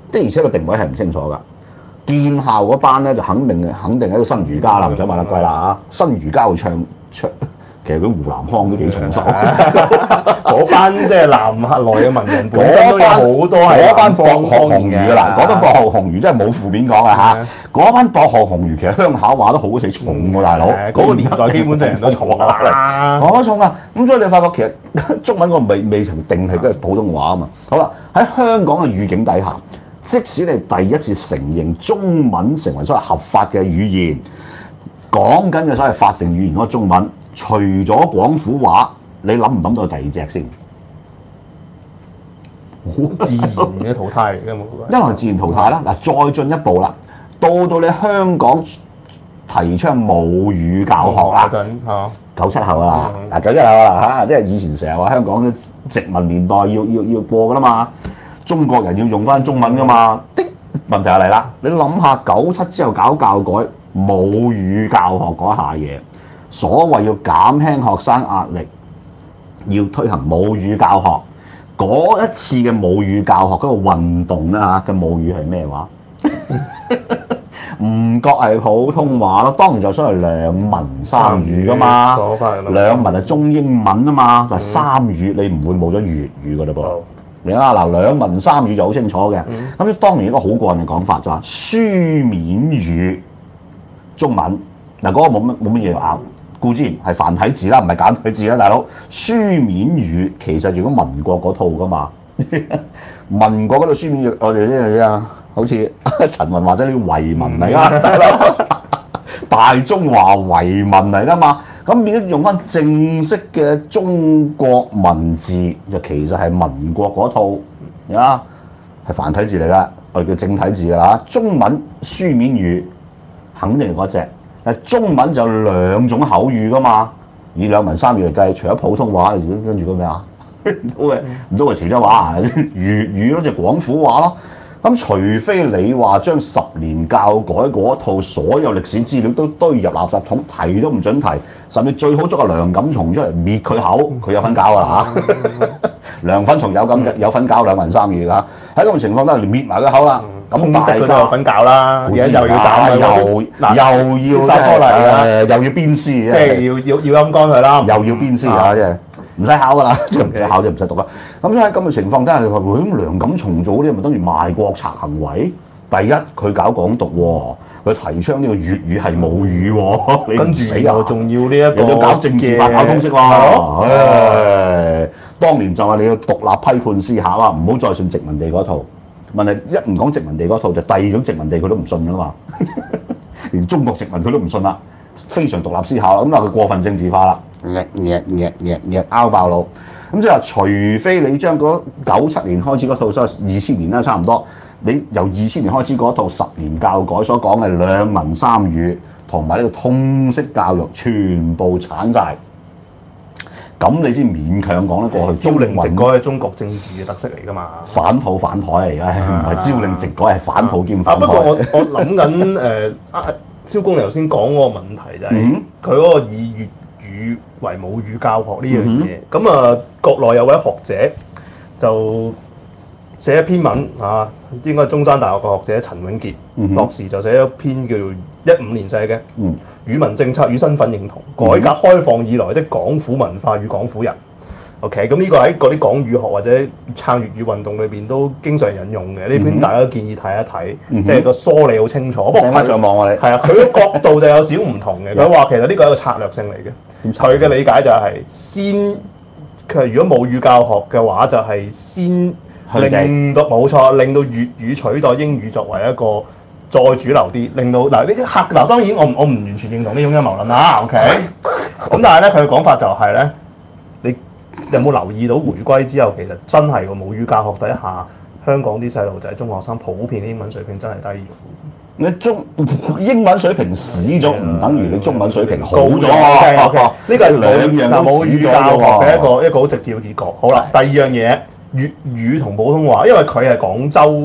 的而且個定位係唔清楚㗎。建校嗰班咧就肯定係一個新儒家啦，唔使問阿貴啦嚇。新儒家會唱，其實佢湖南腔都幾重手。 嗰班即係南下來嘅文人本身都有好多係嗰班博學紅儒㗎啦，嗰班博學紅儒真係冇負面講啊嚇。嗰班博學紅儒其實鄉下話都好死重喎，大佬。 嗰個年代基本上人都重㗎啦， 我都重啊！咁所以你發覺其實中文個未曾定係都係普通話啊嘛。好啦，喺香港嘅語境底下，即使你第一次承認中文成為所謂合法嘅語言，講緊嘅所謂法定語言嗰個中文，除咗廣府話，你諗唔諗到第二隻先？ 好自然嘅淘汰嚟嘅，我覺得。 因為自然淘汰啦。嗱，再進一步啦，到你香港提倡母語教學啦， 嗰陣嚇 97後啦，嗱97後啦嚇，即係以前成日話香港殖民年代要過噶啦嘛，中國人要用翻中文噶嘛，的問題就嚟啦。你諗下97之後搞教改，母語教學嗰下嘢，所謂要減輕學生壓力，要推行母語教學。嗰一次嘅母語教學嗰個運動咧嚇嘅母語係咩話？唔覺係普通話咯，當然就所謂兩文三語噶嘛。兩文係中英文啊嘛，但係三語你唔會冇咗粵語噶啦噃。你睇下嗱，兩文三語就好清楚嘅。咁當年一個好過癮嘅講法就話書面語中文嗱，嗰個冇乜嘢拗。固之然係繁體字啦，唔係簡體字啦，大佬。書面語其實如果民國嗰套噶嘛，民國嗰套書面語，我哋呢樣嘢啊，好似陳雲或者呢啲遺文嚟噶，大佬。大中華遺文嚟噶嘛，咁變咗用翻正式嘅中國文字，就其實係民國嗰套啊，係繁體字嚟噶，我哋叫正體字噶啦。中文書面語肯定係嗰隻。中文就有兩種口語噶嘛，以兩文三語嚟計，除咗普通話，跟住個咩啊？唔通係潮州話啊？粵語咯，就廣府話咯。咁除非你話將10年教改嗰一套所有歷史資料都堆入垃圾桶，提都唔准提，甚至最好捉個梁錦松出嚟滅佢口，佢有份搞噶啦嚇。梁粉松有份搞兩文三語㗎，喺咁嘅情況都係滅埋佢口啦。咁通識佢都有份搞啦，而家又要斬又要收科例又要鞭屍， 即係要陰乾佢啦， 又要鞭屍啊！即係唔使考噶啦，即係唔使考就唔使讀啦。咁所以喺咁嘅情況底下，你話咁梁錦松做嗰啲咪等於賣國賊行為？第一，佢搞港獨喎，佢提倡呢個粵語係母語喎， 跟住又仲要呢一個又搞政治法考通識喎。唉，當年就係你要獨立批判思考啊，唔好再信殖民地嗰套。問題一唔講殖民地嗰套，就第二種殖民地佢都唔信噶嘛，連中國殖民佢都唔信啦，非常獨立思考啦，咁啊佢過分政治化啦，拗爆腦，咁即係話除非你將嗰97年開始嗰套，所謂2000年啦差唔多，你由2000年開始嗰套10年教改所講嘅兩文三語同埋呢個通識教育全部剷晒。咁你先勉強講得過去。 朝令夕改係中國政治嘅特色嚟㗎嘛？ 反鋪反台嚟嘅，唔係朝令夕改，係反鋪兼反台。 不過我諗緊蕭公你頭先講嗰個問題就係佢嗰個以粵語為母語教學呢樣嘢。咁國內有位學者就寫一篇文啊，應該係中山大學嘅學者陳永傑博士就寫咗篇叫做15年寫嘅語文政策與身份認同，改革開放以來的港府文化與港府人。OK， 咁呢個喺嗰啲港語學或者撐粵語運動裏邊都經常引用嘅。呢篇大家建議睇一睇，即係個梳理好清楚。不過睇翻上網我哋係啊，佢嘅角度就有少唔同嘅。佢話其實呢個係一個策略性嚟嘅。佢嘅理解就係先，佢如果母語教學嘅話，就係先令到冇錯，令到粵語取代英語作為一個再主流啲，令到嗱呢啲客嗱當然我唔完全認同呢種陰謀論啦。OK， 咁但係咧佢嘅講法就係咧，你有冇留意到回歸之後，其實真係個母語教學底下，香港啲細路仔、中學生普遍嘅英文水平真係低咗。 你英文水平屎咗，唔等於你中文水平好咗。 OK， 呢個係兩樣母語教學嘅一個好直接嘅結果。好啦，第二樣嘢，粵語同普通話，因為佢係廣州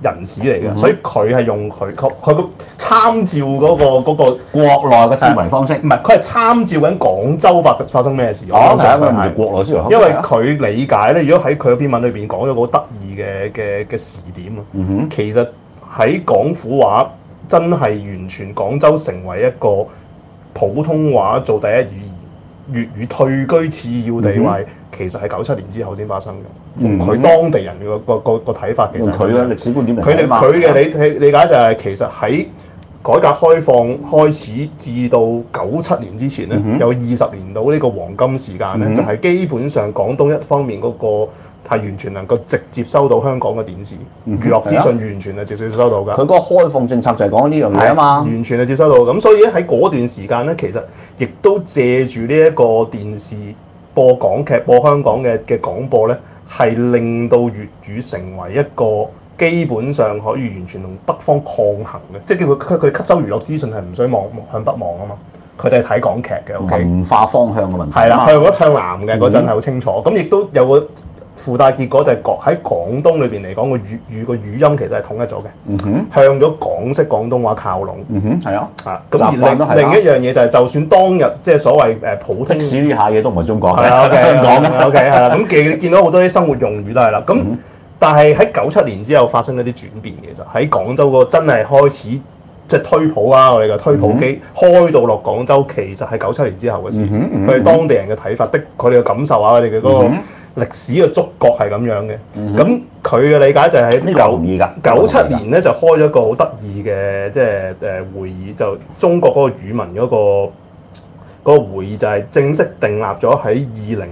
人士嚟嘅，所以佢係用佢個參照嗰個國內嘅思維方式， 唔係佢係參照緊廣州發生咩事。 哦，係啊，佢唔係國內思維方式， 因為佢理解咧，如果喺佢篇文裏邊講咗個好得意嘅時點啊，其實喺廣府話真係完全廣州成為一個普通話做第一語言，粵語退居次要地位，其實係97年之後先發生嘅。用佢當地人個睇法，其實佢嘅歷史觀點嚟佢嘅理解就係其實喺改革開放開始至到97年之前咧，有20年到呢個黃金時間咧，就係基本上廣東一方面嗰個係完全能夠直接收到香港嘅電視娛樂資訊，完全係直接收到㗎。 佢嗰個開放政策就係講呢樣嘢啊嘛， 完全係接收到。咁所以喺嗰段時間咧，其實亦都借住呢一個電視播港劇、播香港嘅廣播咧，係令到粵語成為一個基本上可以完全同北方抗衡嘅，即係叫佢哋吸收娛樂資訊係唔使向北望啊嘛，佢哋係睇港劇嘅。 文化方向嘅問題係啦，向南嘅嗰陣係好清楚。咁亦都有個附帶結果就係喺廣東裏邊嚟講個粵語個語音其實係統一咗嘅，向咗港式廣東話靠攏。 係啊， 咁而另一樣嘢就係，就算當日即係所謂普通， 的士呢下嘢都唔係中國嘅， 香港嘅。OK 係啦，咁你見到好多啲生活用語都係啦。咁但係喺97年之後發生一啲轉變嘅，就喺廣州個真係開始即係推普啦，我哋嘅推普機開到落廣州，其實係97年之後嘅事。佢哋當地人嘅睇法佢哋嘅感受啊，佢哋嘅嗰個歷史嘅觸覺係咁樣嘅。咁佢嘅理解就係喺97年咧就開咗一個好得意嘅即係會議，就中國嗰個語文嗰個會議就係正式訂立咗喺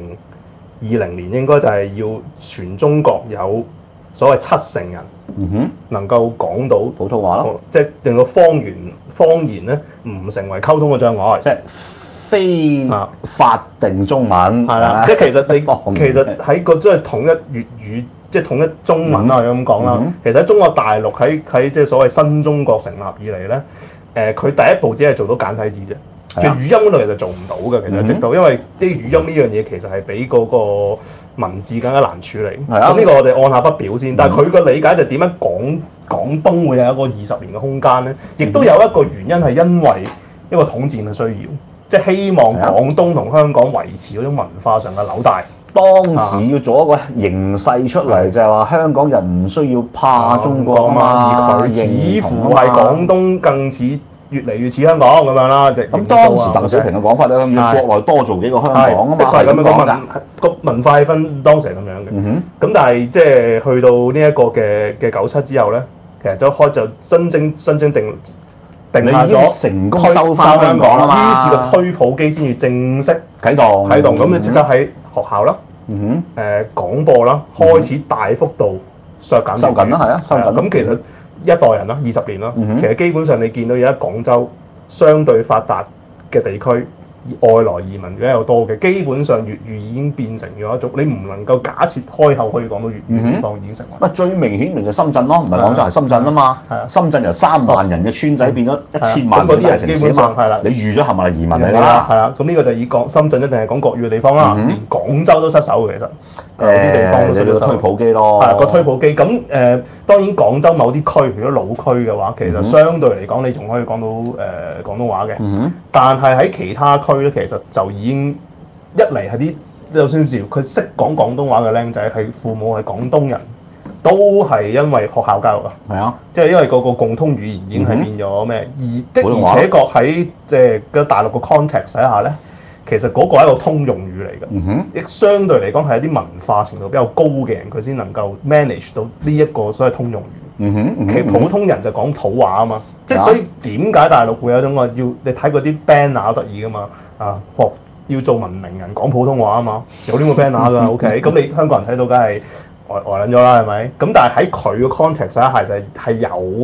2020年應該就係要全中國有所謂70%人能夠講到普通話咯， 即係令到方言咧唔成為溝通嘅障礙， 即係非法定中文係啦。即係其實喺個即係統一粵語，即係統一中文啊咁講啦。其實喺中國大陸喺即係所謂新中國成立以嚟咧，佢第一步只係做到簡體字啫。其實語音嗰度其實做唔到嘅，其實直到因為即係語音呢樣嘢其實係比嗰個文字更加難處理。咁呢個我哋按下不表先。但係佢個理解就點樣廣東會有一個20年嘅空間咧？亦都有一個原因係因為一個統戰嘅需要，即係希望廣東同香港維持嗰種文化上嘅紐帶。 當時要做一個形勢出嚟，就係話香港人唔需要怕中國啊嘛， 而佢似乎係廣東更似。越嚟越似香港咁樣啦， 咁當時鄧小平嘅講法咧，要國內多做幾個香港啊嘛， 係咁樣個文化氣氛當時係咁樣嘅。咁但係即係去到呢一個嘅97之後咧，其實就真正定下咗成功收翻香港啦嘛。 於是個推普機先至正式啟動，咁你即刻喺學校啦、廣播啦開始大幅度收緊啦，係啊，收緊。 咁其實一代人啦，20年啦，其實基本上你見到而家廣州相對發達嘅地區，外來移民比較多嘅，基本上粵語已經變成咗一種你唔能夠假設開口可以講到粵語嘅地方已經成為。 最明顯咪就深圳咯，唔係廣州係深圳啊嘛。深圳由3萬人嘅村仔變咗1000萬嗰啲人基本上係啦， 你預咗係咪移民嚟㗎啦？ 係啦，咁呢個就以深圳一定係講國語嘅地方啦，連廣州都失手嘅其實。有啲地方都失手。 推普機咯， 係個推普機。咁當然廣州某啲區，如果老區嘅話，其實相對嚟講，你仲可以講到廣東話嘅。但係喺其他區咧，其實就已經一嚟係啲有少少佢識講廣東話嘅僆仔，係父母係廣東人，都係因為學校教育啊。係啊，即係因為個共通語言已經係變咗咩？而且確喺即係個大陸個 context 底下咧。其實嗰個係一個通用語嚟嘅，亦相對嚟講係一啲文化程度比較高嘅人，佢先能夠 manage 到呢一個所謂通用語。其實普通人就講土話啊嘛，即係所以點解大陸會有一種話要你睇嗰啲 banner 得意噶嘛？學要做文明人講普通話啊嘛，有呢個 banner 㗎。OK，咁你香港人睇到梗係呆撚咗啦，係咪？咁但係喺佢嘅 context 下係有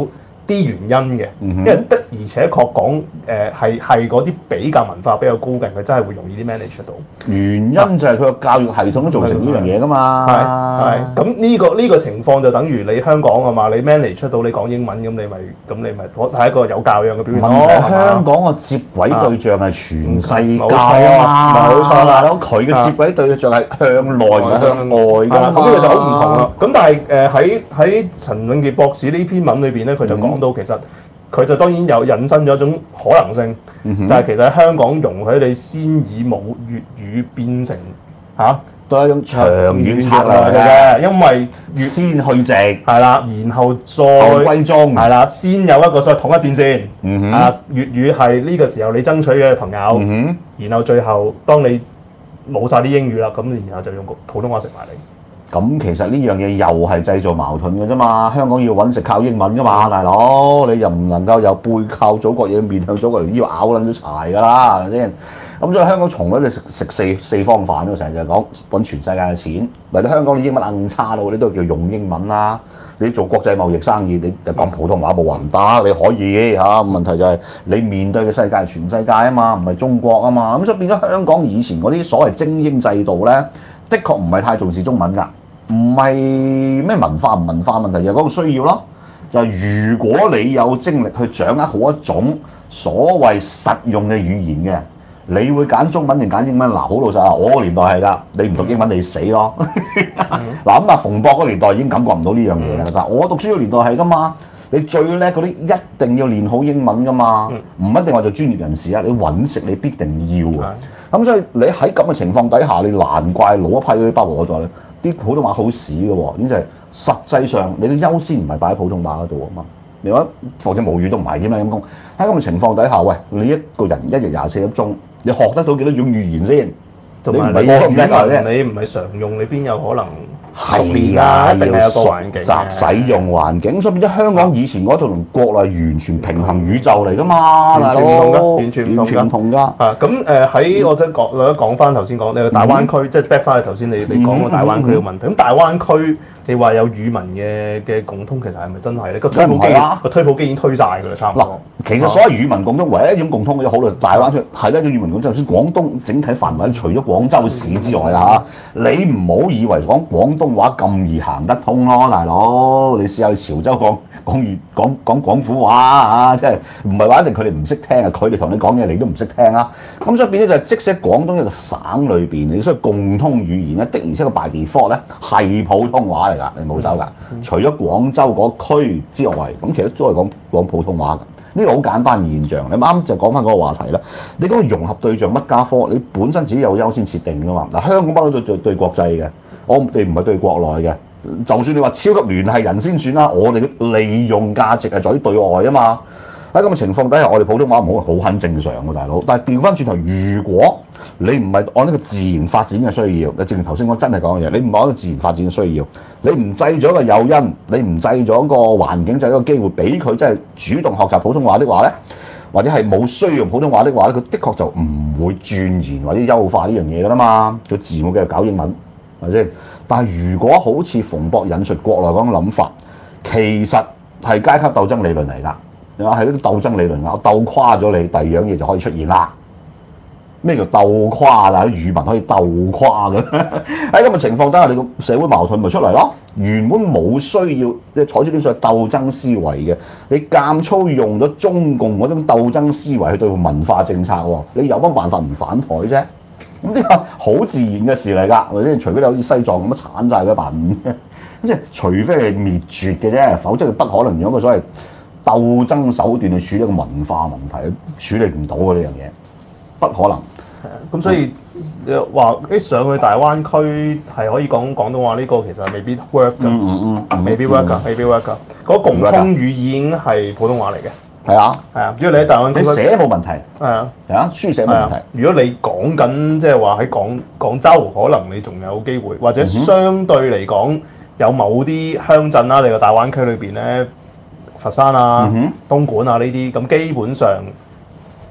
啲原因嘅，因為的而且確講係嗰啲比較文化比較高嘅，佢真係會容易啲 manage 到。 原因就係佢個教育系統都造成呢樣嘢噶嘛。 係咁呢個情況就等於你香港啊嘛，你 manage 到你講英文咁你咪係一個有教養嘅表現咯。 香港個接軌對象係全世界啊嘛， 冇錯啦。 佢嘅接軌對象係向內向外㗎嘛。 咁呢個就好唔同啦。咁但係喺陳永傑博士呢篇文裏邊咧，佢就講到其實佢就當然有引申咗一種可能性，就係其實喺香港容許你先以冇粵語變成都係一種長遠策略嚟嘅，因為先去直係啦，然後再歸宗係啦，先有一個所謂統一戰線。粵語係呢個時候你爭取嘅朋友，然後最後當你冇晒啲英語啦，咁然後就用普通話食埋你。 咁其實呢樣嘢又係製造矛盾嘅啫嘛。香港要揾食靠英文㗎嘛，大佬你又唔能夠有背靠祖國嘢面向祖國條腰咬撚咗柴㗎啦，係咪先？咁所以香港從來就食四方飯咯，成日就講揾全世界嘅錢。嗱，你香港啲英文硬差到，你都叫用英文啦。你做國際貿易生意，你就講普通話冇話唔得，你可以嚇。問題就係你面對嘅世界係全世界啊嘛，唔係中國啊嘛。咁所以變咗香港以前嗰啲所謂精英制度咧，的確唔係太重視中文㗎，唔係咩文化唔文化問題，就係嗰個需要咯。就係如果你有精力去掌握好一種所謂實用嘅語言嘅，你會揀中文定揀英文？嗱，好老實啊，我個年代係㗎，你唔讀英文你死咯。嗱咁啊，馮博嗰年代已經感覺唔到呢樣嘢啦。但係我讀書嘅年代係㗎嘛，你最叻嗰啲一定要練好英文㗎嘛，唔一定話做專業人士啊，你揾食你必定要啊。咁所以你喺咁嘅情況底下，你難怪老一批嗰啲包括我在咧，啲普通話好屎嘅喎，呢就係實際上你嘅優先唔係擺喺普通話嗰度啊嘛。你話或者母語都唔係點樣咁講？喺咁嘅情況底下，喂，你一個人一日24粒鐘，你學得到幾多種語言先？ 你唔係語文，你唔係常用，你邊有可能熟練啊？一定係有個環境習使用環境，所以變咗香港以前嗰套同國內完全平衡宇宙嚟㗎嘛， 完全唔同㗎，完全唔同㗎。咁喺我想講翻頭先講你個大灣區，即係 back 翻去頭先你講個大灣區嘅問題。咁大灣區你話有語文嘅共通，其實係咪真係咧？個推普機已經推晒㗎啦，差唔多。 其實所謂語文共通，唯一一種共通嘅好耐大灣區係一種語文共通。就算廣東整體範圍，除咗廣州市之外啦嚇，你唔好以為講廣東話咁易行得通咯，大佬。你試下去潮州講廣府話嚇，即係唔係話一定佢哋唔識聽啊？佢哋同你講嘢你都唔識聽啊。咁所以變咗就係，即使廣東一個省裏邊，你需要共通語言咧，的而且確 by default 咧係普通話嚟㗎，你冇收㗎。除咗廣州嗰區之外，咁其實都係講普通話㗎。呢個好簡單嘅現象，你啱就講翻嗰個話題啦。你嗰個融合對象乜家科，你本身自己有優先設定㗎嘛。嗱，香港不嬲都對國際嘅，我哋唔係對國內嘅。就算你話超級聯繫人先算啦，我哋嘅利用價值係在於對外啊嘛。喺咁嘅情況底下，我哋普通話唔好很正常嘅大佬。但係調翻轉頭，如果你唔係按呢個自然發展嘅需要，你正如頭先我真係講嘅嘢，你唔係按個自然發展嘅需要，你唔製咗個誘因，你唔製咗個環境，製咗個機會俾佢真係主動學習普通話的話咧，或者係冇需要用普通話的話咧，佢的確就唔會鑽研或者優化呢樣嘢㗎啦嘛。佢自然會繼續搞英文，係咪先？但係如果好似馮博引述國內嗰種諗法，其實係階級鬥爭理論嚟㗎。你話係呢個鬥爭理論啊，我鬥垮咗你，第二樣嘢就可以出現啦。咩叫鬥垮啊？語文可以鬥垮嘅。喺咁嘅情況底下，你個社會矛盾咪出嚟咯？原本冇需要即係採取啲所謂鬥爭思維嘅，你間粗用咗中共嗰種鬥爭思維去對付文化政策喎，你有乜辦法唔反台啫？咁呢個好自然嘅事嚟㗎，或者除非你好似西藏咁樣剷曬佢笨嘅，即係除非係滅絕嘅啫，否則佢不可能用一個所謂鬥爭手段去處理一個文化問題，處理唔到嘅呢樣嘢，不可能。 咁所以話一上去大灣區係可以講廣東話，呢個其實未必 work 㗎，未必 work 㗎，未必 work 㗎。嗰共通語已經係普通話嚟嘅。係啊，如果你喺大灣區， 你寫冇問題。 係啊， 書寫冇問題。 如果你講緊即係話喺廣州，可能你仲有機會，或者相對嚟講有某啲鄉鎮啦，你個大灣區裏邊咧，佛山啊、東莞啊呢啲，咁基本上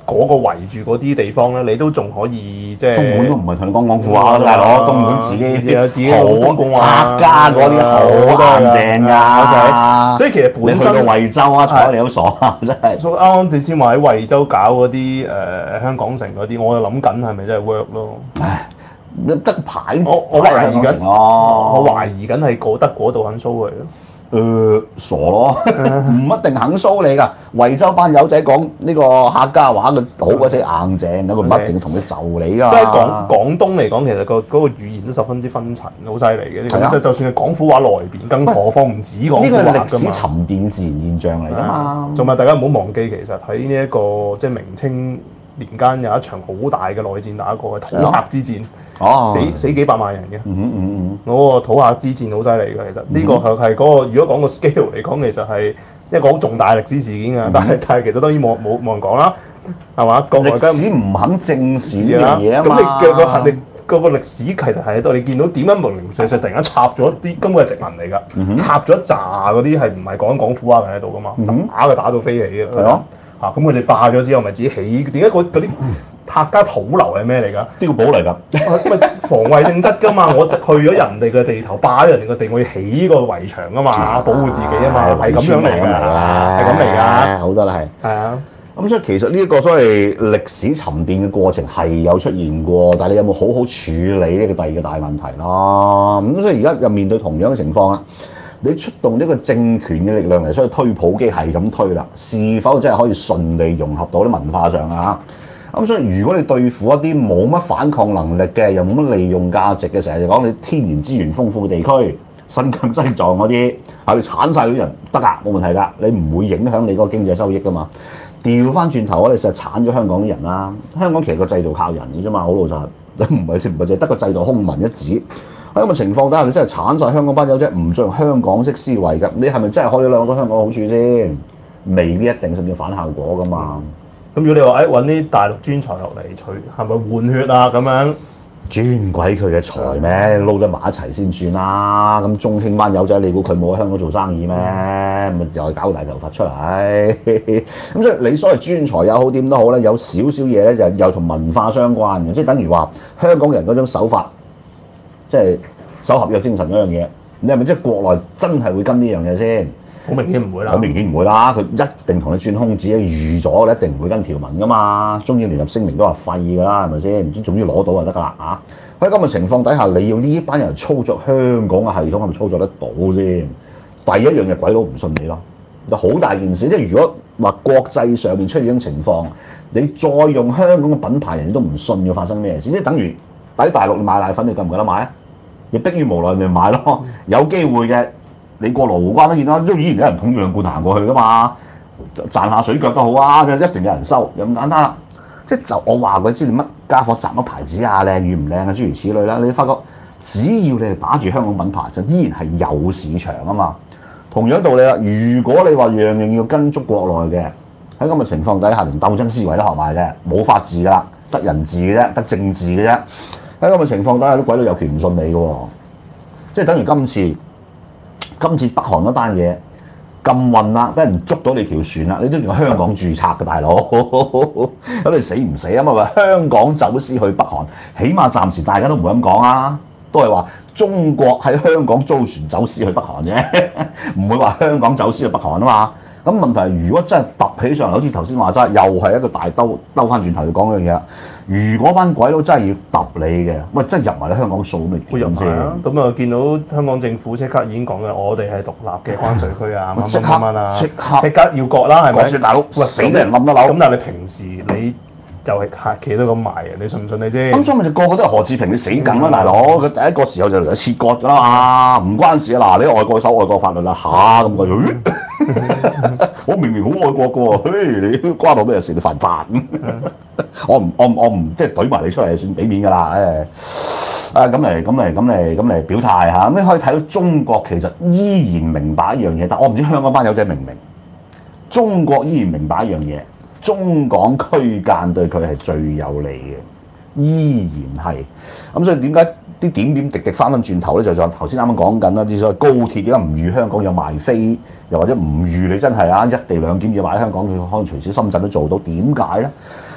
嗰個圍住嗰啲地方咧，你都仲可以即係東門都唔係同你講廣府話啦，大佬，東門自己有自己好公共話客家嗰啲好硬淨㗎。 所以其實本身你去到惠州啊，睬你都傻啊，真係。 所以啱啱你先話喺惠州搞嗰啲香港城嗰啲，我就諗緊係咪真係 work 咯？ 唉，得牌我懷疑緊， 咯， 我懷疑緊係得嗰度肯 show 佢咯。 傻咯，唔一定肯 show 你㗎。惠州班友仔講呢個客家話嘅好鬼死硬淨，佢唔一定同你就你㗎。 即係廣東嚟講，其實嗰個語言都十分之分層，好犀利嘅。 係啊， 就算係廣府話內邊，更何況唔止廣府話㗎嘛。 呢個係歷史沉澱自然現象嚟㗎嘛。 同埋大家唔好忘記，其實喺呢一個即係明清年間有一場好大嘅內戰打過嘅土客之戰，死幾百萬人嘅。嗰個土客之戰好犀利嘅，其實呢個係嗰個如果講個 scale 嚟講，其實係一個好重大歷史事件嘅。但係其實當然冇人講啦，係嘛？ 歷史唔肯正視呢樣嘢啊嘛。 咁你個歷史其實係喺度，你見到點解零零碎碎突然間插咗啲根本係殖民嚟㗎，插咗一紮嗰啲係唔係講廣府話嘅喺度㗎嘛？打佢打到飛起嘅。係咯。嚇！咁佢哋霸咗之後，咪自己起？點解嗰啲客家土樓係咩嚟㗎？ 碉堡嚟㗎， 咪防衛性質㗎嘛！我去咗人哋嘅地頭，霸咗人哋嘅地，我要起個圍牆㗎嘛，保護自己啊嘛，係咁樣嚟㗎，係咁嚟㗎， 好多啦係。係啊，咁所以其實呢一個所謂歷史沉澱嘅過程係有出現過，但係你有冇好好處理呢個第二個大問題咯？咁所以而家又面對同樣嘅情況啦。你出動呢個政權嘅力量嚟，所以推普機係咁推啦，是否真係可以順利融合到啲文化上啊？咁所以如果你對付一啲冇乜反抗能力嘅，又冇乜利用價值嘅，成日就講你天然資源豐富嘅地區，新疆西藏嗰啲，你剷晒啲人得㗎，冇問題㗎，你唔會影響你嗰個經濟收益㗎嘛。調翻轉頭，我哋實剷咗香港啲人啦。香港其實個制度靠人嘅啫嘛，好老實，唔係淨係得個制度空文一紙。喺咁嘅情況底下，你真係剷晒香港班友啫，唔再用香港式思維㗎，你係咪真係可以攞到香港好處先？未必一定，甚至反效果㗎嘛。 咁如果你話揾啲大陸專才落嚟，係咪換血啊咁樣？ 專鬼佢嘅財咩？撈咗埋一齊先算啦。咁中興班友仔，你估佢冇喺香港做生意咩？咪又係搞大頭髮出嚟。咁所以你所謂專才也好，點都好咧，有少少嘢咧就又同文化相關嘅，即係等於話香港人嗰種手法。即係守合約精神嗰樣嘢，你係咪即係國內真係會跟呢樣嘢先？ 好明顯唔會啦。 好明顯唔會啦，佢一定同你轉空子，預咗你一定唔會跟條文噶嘛。中英聯合聲明都話廢㗎啦，係咪先？總之攞到就得㗎啦啊！喺咁嘅情況底下，你要呢班人操作香港嘅系統係咪操作得到先？第一樣嘢鬼佬唔信你咯，就好大件事。即係如果話國際上面出現呢種情況，你再用香港嘅品牌，人都唔信要發生咩事，即係等於。喺大陸你買奶粉，你夠唔夠得買啊？亦迫於無奈咪買咯。有機會嘅，你過羅湖關都見到，都依然有人捧住兩罐行過去噶嘛，賺下水腳都好啊，一定有人收，又咁簡單啦。即係就我話佢知你乜家伙集乜牌子啊，靚與唔靚啊，諸如此類啦。你發覺只要你係打住香港品牌，就依然係有市場啊嘛。同樣道理啦，如果你話樣樣要跟足國內嘅，喺咁嘅情況底下，連鬥爭思維都學埋嘅，冇法治㗎啦，得人治嘅啫，得政治嘅啫。喺咁嘅情況底下，啲鬼佬有權唔信你嘅喎，即係等於今次北韓嗰單嘢禁運啦，俾人捉到你條船啦，你都仲喺香港註冊嘅大佬，咁你死唔死啊嘛？話香港走私去北韓，起碼暫時大家都唔會咁講啊，都係話中國喺香港租船走私去北韓啫，唔會話香港走私去北韓啊嘛。咁問題係，如果真係揼起上嚟，好似頭先話齋，又係一個大兜翻轉頭要講嗰樣嘢。如果班鬼佬真係要揼你嘅，喂，真係入埋你香港數咁，你點先？ 咁啊，見到香港政府即刻已經講嘅，我哋係獨立嘅關稅區啊， 即刻要割啦，係咪？ 割大佬，死俾人冧得樓。 咁但係你平時你就係企到咁埋嘅，你信唔信你先？ 咁所以咪就個個都係何志平，你死梗啦，大佬！佢第一個時候就嚟切割㗎啦嘛，唔關事啊！嗱，你外國守外國法律啦嚇咁個，我明明好愛國嘅喎，嘿，你關我咩事？你犯法我唔即係懟埋你出嚟就算俾面㗎啦，咁嚟表態嚇，咁你可以睇到中國其實依然明白一樣嘢，但我唔知香港班友仔明唔明？中國依然明白一樣嘢。中港區間對佢係最有利嘅，依然係咁，所以點解啲點點滴滴翻返轉頭咧？就頭先啱啱講緊啦，啲所謂高鐵點解唔預香港有賣飛，又或者唔預你真係一地兩檢要買香港，佢可能隨時深圳都做到？點解咧？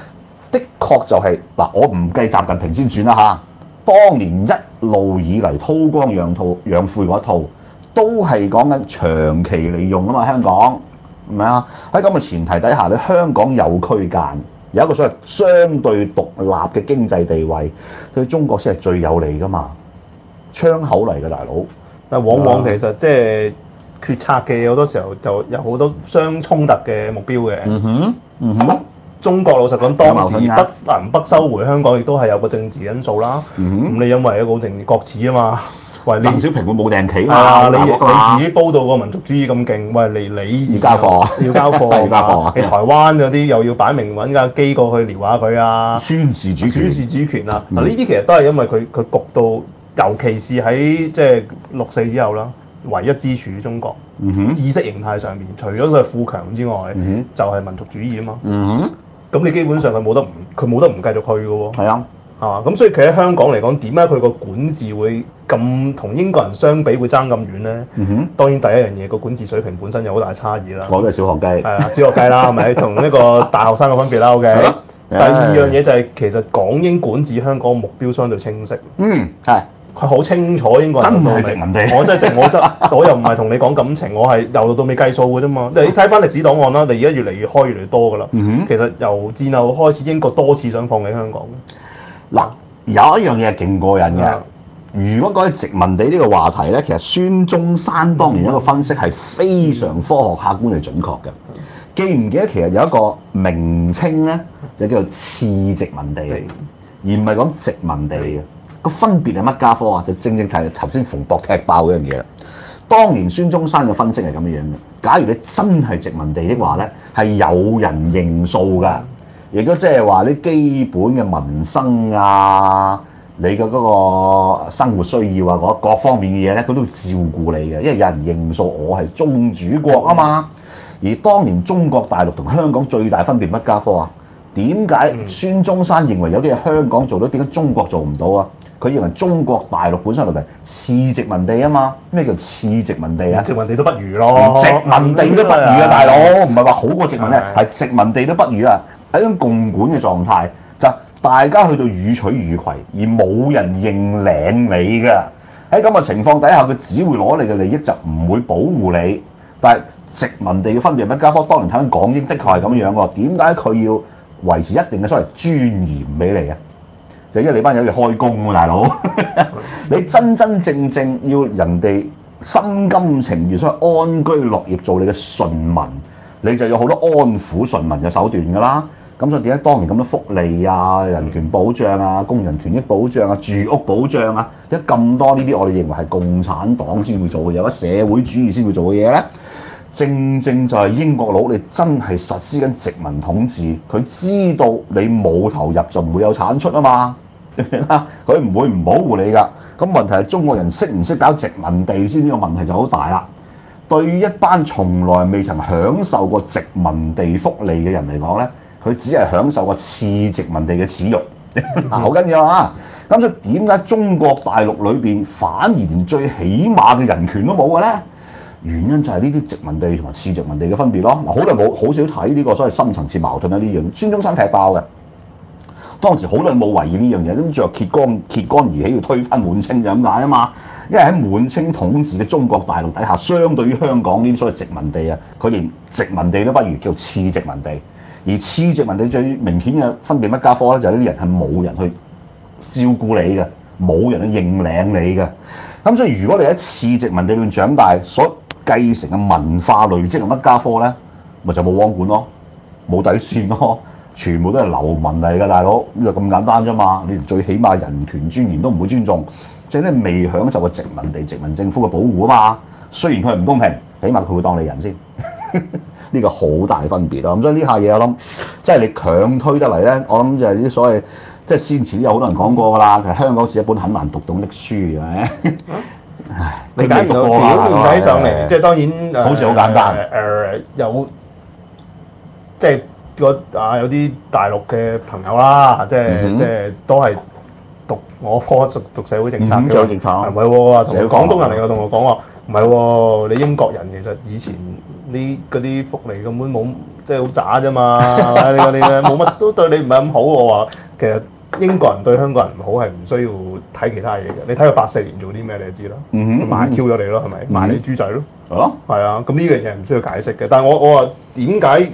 的確就係、嗱，我唔計習近平先算啦嚇。當年一路以嚟韜光養晦嗰一套，都係講緊長期利用啊嘛，香港係咪啊？喺咁嘅前提底下咧，香港有區間，有一個所謂相對獨立嘅經濟地位，對中國先係最有利噶嘛，窗口嚟嘅大佬。 但往往其實即係決策嘅好多時候就有好多相衝突嘅目標嘅。中國老實講，當時不收回香港，亦都係有個政治因素啦。咁你因為一個政治國恥啊嘛，喂鄧小平會冇訂企啊！ 嘛？ 你自己煲到個民族主義咁勁，喂你要交貨， 要交貨， 要交貨。 你台灣嗰啲又要擺明揾架機過去撩下佢啊， 宣示主權啊！嗱呢啲其實都係因為佢焗到，尤其是喺即係6·4之後啦，唯一支柱中國意識形態上面，除咗佢係富強之外，就係民族主義啊嘛。咁你基本上佢冇得唔繼續去嘅喎。 係啊， 係嘛？咁所以佢喺香港嚟講，點解佢個管治會咁同英國人相比會爭咁遠咧？當然第一樣嘢個管治水平本身有好大差異啦。 我都係小學雞。係啊，小學雞啦，係咪？同呢個大學生嘅分別啦。OK。第二樣嘢就係其實港英管治香港目標相對清晰。 係。 佢好清楚英國人真係殖民地。 我又唔係同你講感情，我係由到未計數嘅啫嘛。你睇翻歷史檔案啦，你而家越嚟越開越嚟越多噶啦。其實由戰後開始，英國多次想放棄香港。 嗱，有一樣嘢係勁過癮嘅。如果講起殖民地呢個話題咧，其實孫中山當年一個分析係非常科學客觀係準確嘅。記唔記得其實有一個名稱咧，就叫做次殖民地，而唔係講殖民地嘅。個分別係乜家科啊？就正係頭先馮博踢爆嗰樣嘢。當年孫中山嘅分析係咁樣嘅。假如你真係殖民地的話咧，係有人認數㗎，亦都即係話啲基本嘅民生啊，你嘅嗰個生活需要啊，各方面嘅嘢咧，佢都會照顧你嘅，因為有人認數，我係宗主國啊嘛。而當年中國大陸同香港最大分別乜家科啊？點解孫中山認為有啲嘢香港做到，點解中國做唔到啊？佢認為中國大陸本身係次殖民地啊嘛。咩叫次殖民地啊？ 殖民地都不如咯， 殖民地都不如啊，大佬，唔係話好過殖民地，係殖民地都不如啊，係一種共管嘅狀態，就大家去到予取予攜，而冇人認領你㗎。喺咁嘅情況底下，佢只會攞你嘅利益，就唔會保護你。但係殖民地嘅分別乜家科？當年睇緊港英的確係咁樣喎。點解佢要維持一定嘅所謂尊嚴俾你啊？就因為你班友要開工喎，大佬。你真真正正要人哋心甘情願，所謂安居樂業做你嘅順民，你就有好多安撫順民嘅手段㗎啦。咁所以點解當年咁多福利啊、人權保障啊、工人權益保障啊、住屋保障啊，點解咁多呢啲我哋認為係共產黨先會做嘅嘢，或者社會主義先會做嘅嘢咧？正正就係英國佬，你真係實施緊殖民統治，佢知道你冇投入就唔會有產出啊嘛，佢唔會唔保護你㗎。咁問題係中國人識唔識搞殖民地先，呢個問題就好大啦。對於一班從來未曾享受過殖民地福利嘅人嚟講咧，佢只係享受過次殖民地嘅恥辱，好緊要啊！咁所以點解中國大陸裏邊反而連最起碼嘅人權都冇嘅咧？原因就係呢啲殖民地同埋次殖民地嘅分別咯。好少睇呢個所謂深層次矛盾啦。呢樣孫中山踢爆嘅，當時好多人冇懷疑呢樣嘢，咁最後揭竿而起要推翻滿清就咁解啊嘛。因為喺滿清統治嘅中國大陸底下，相對於香港呢啲所謂殖民地啊，佢連殖民地都不如，叫次殖民地。而次殖民地最明顯嘅分別乜家科咧，就係呢啲人係冇人去照顧你嘅，冇人去認領你嘅。咁所以如果你喺次殖民地裏面長大，所繼承嘅文化累積係乜家科咧，咪就冇王管咯，冇底線咯，全部都係流民嚟㗎，大佬，就咁簡單啫嘛。你連最起碼人權尊嚴都唔會尊重，即係你未享受過殖民地殖民政府嘅保護啊嘛。雖然佢係唔公平，起碼佢會當你人先。呢個好大分別咯。咁所以呢下嘢我諗，即係你強推得嚟咧，我諗就係啲所謂即係先前有好多人講過㗎啦。其實香港是一本很難讀懂的書嘅。唉， 你假如表面睇上嚟，即係當然好似好簡單。 有即係有啲大陸嘅朋友啦，即係都係我科讀社會政策嘅， 社會政策唔係喎，同社會廣東人嚟嘅同我講話，唔係喎，你英國人其實以前嗰啲福利根本冇，即係好渣啫嘛，係咪？你冇乜都對你唔係咁好。我話其實英國人對香港人唔好係唔需要睇其他嘢嘅，你睇佢84年做啲咩你就知啦，賣 Q 咗你咯，係咪？賣你豬仔咯， 係咯， 係啊，咁呢樣嘢唔需要解釋嘅。但係我話點解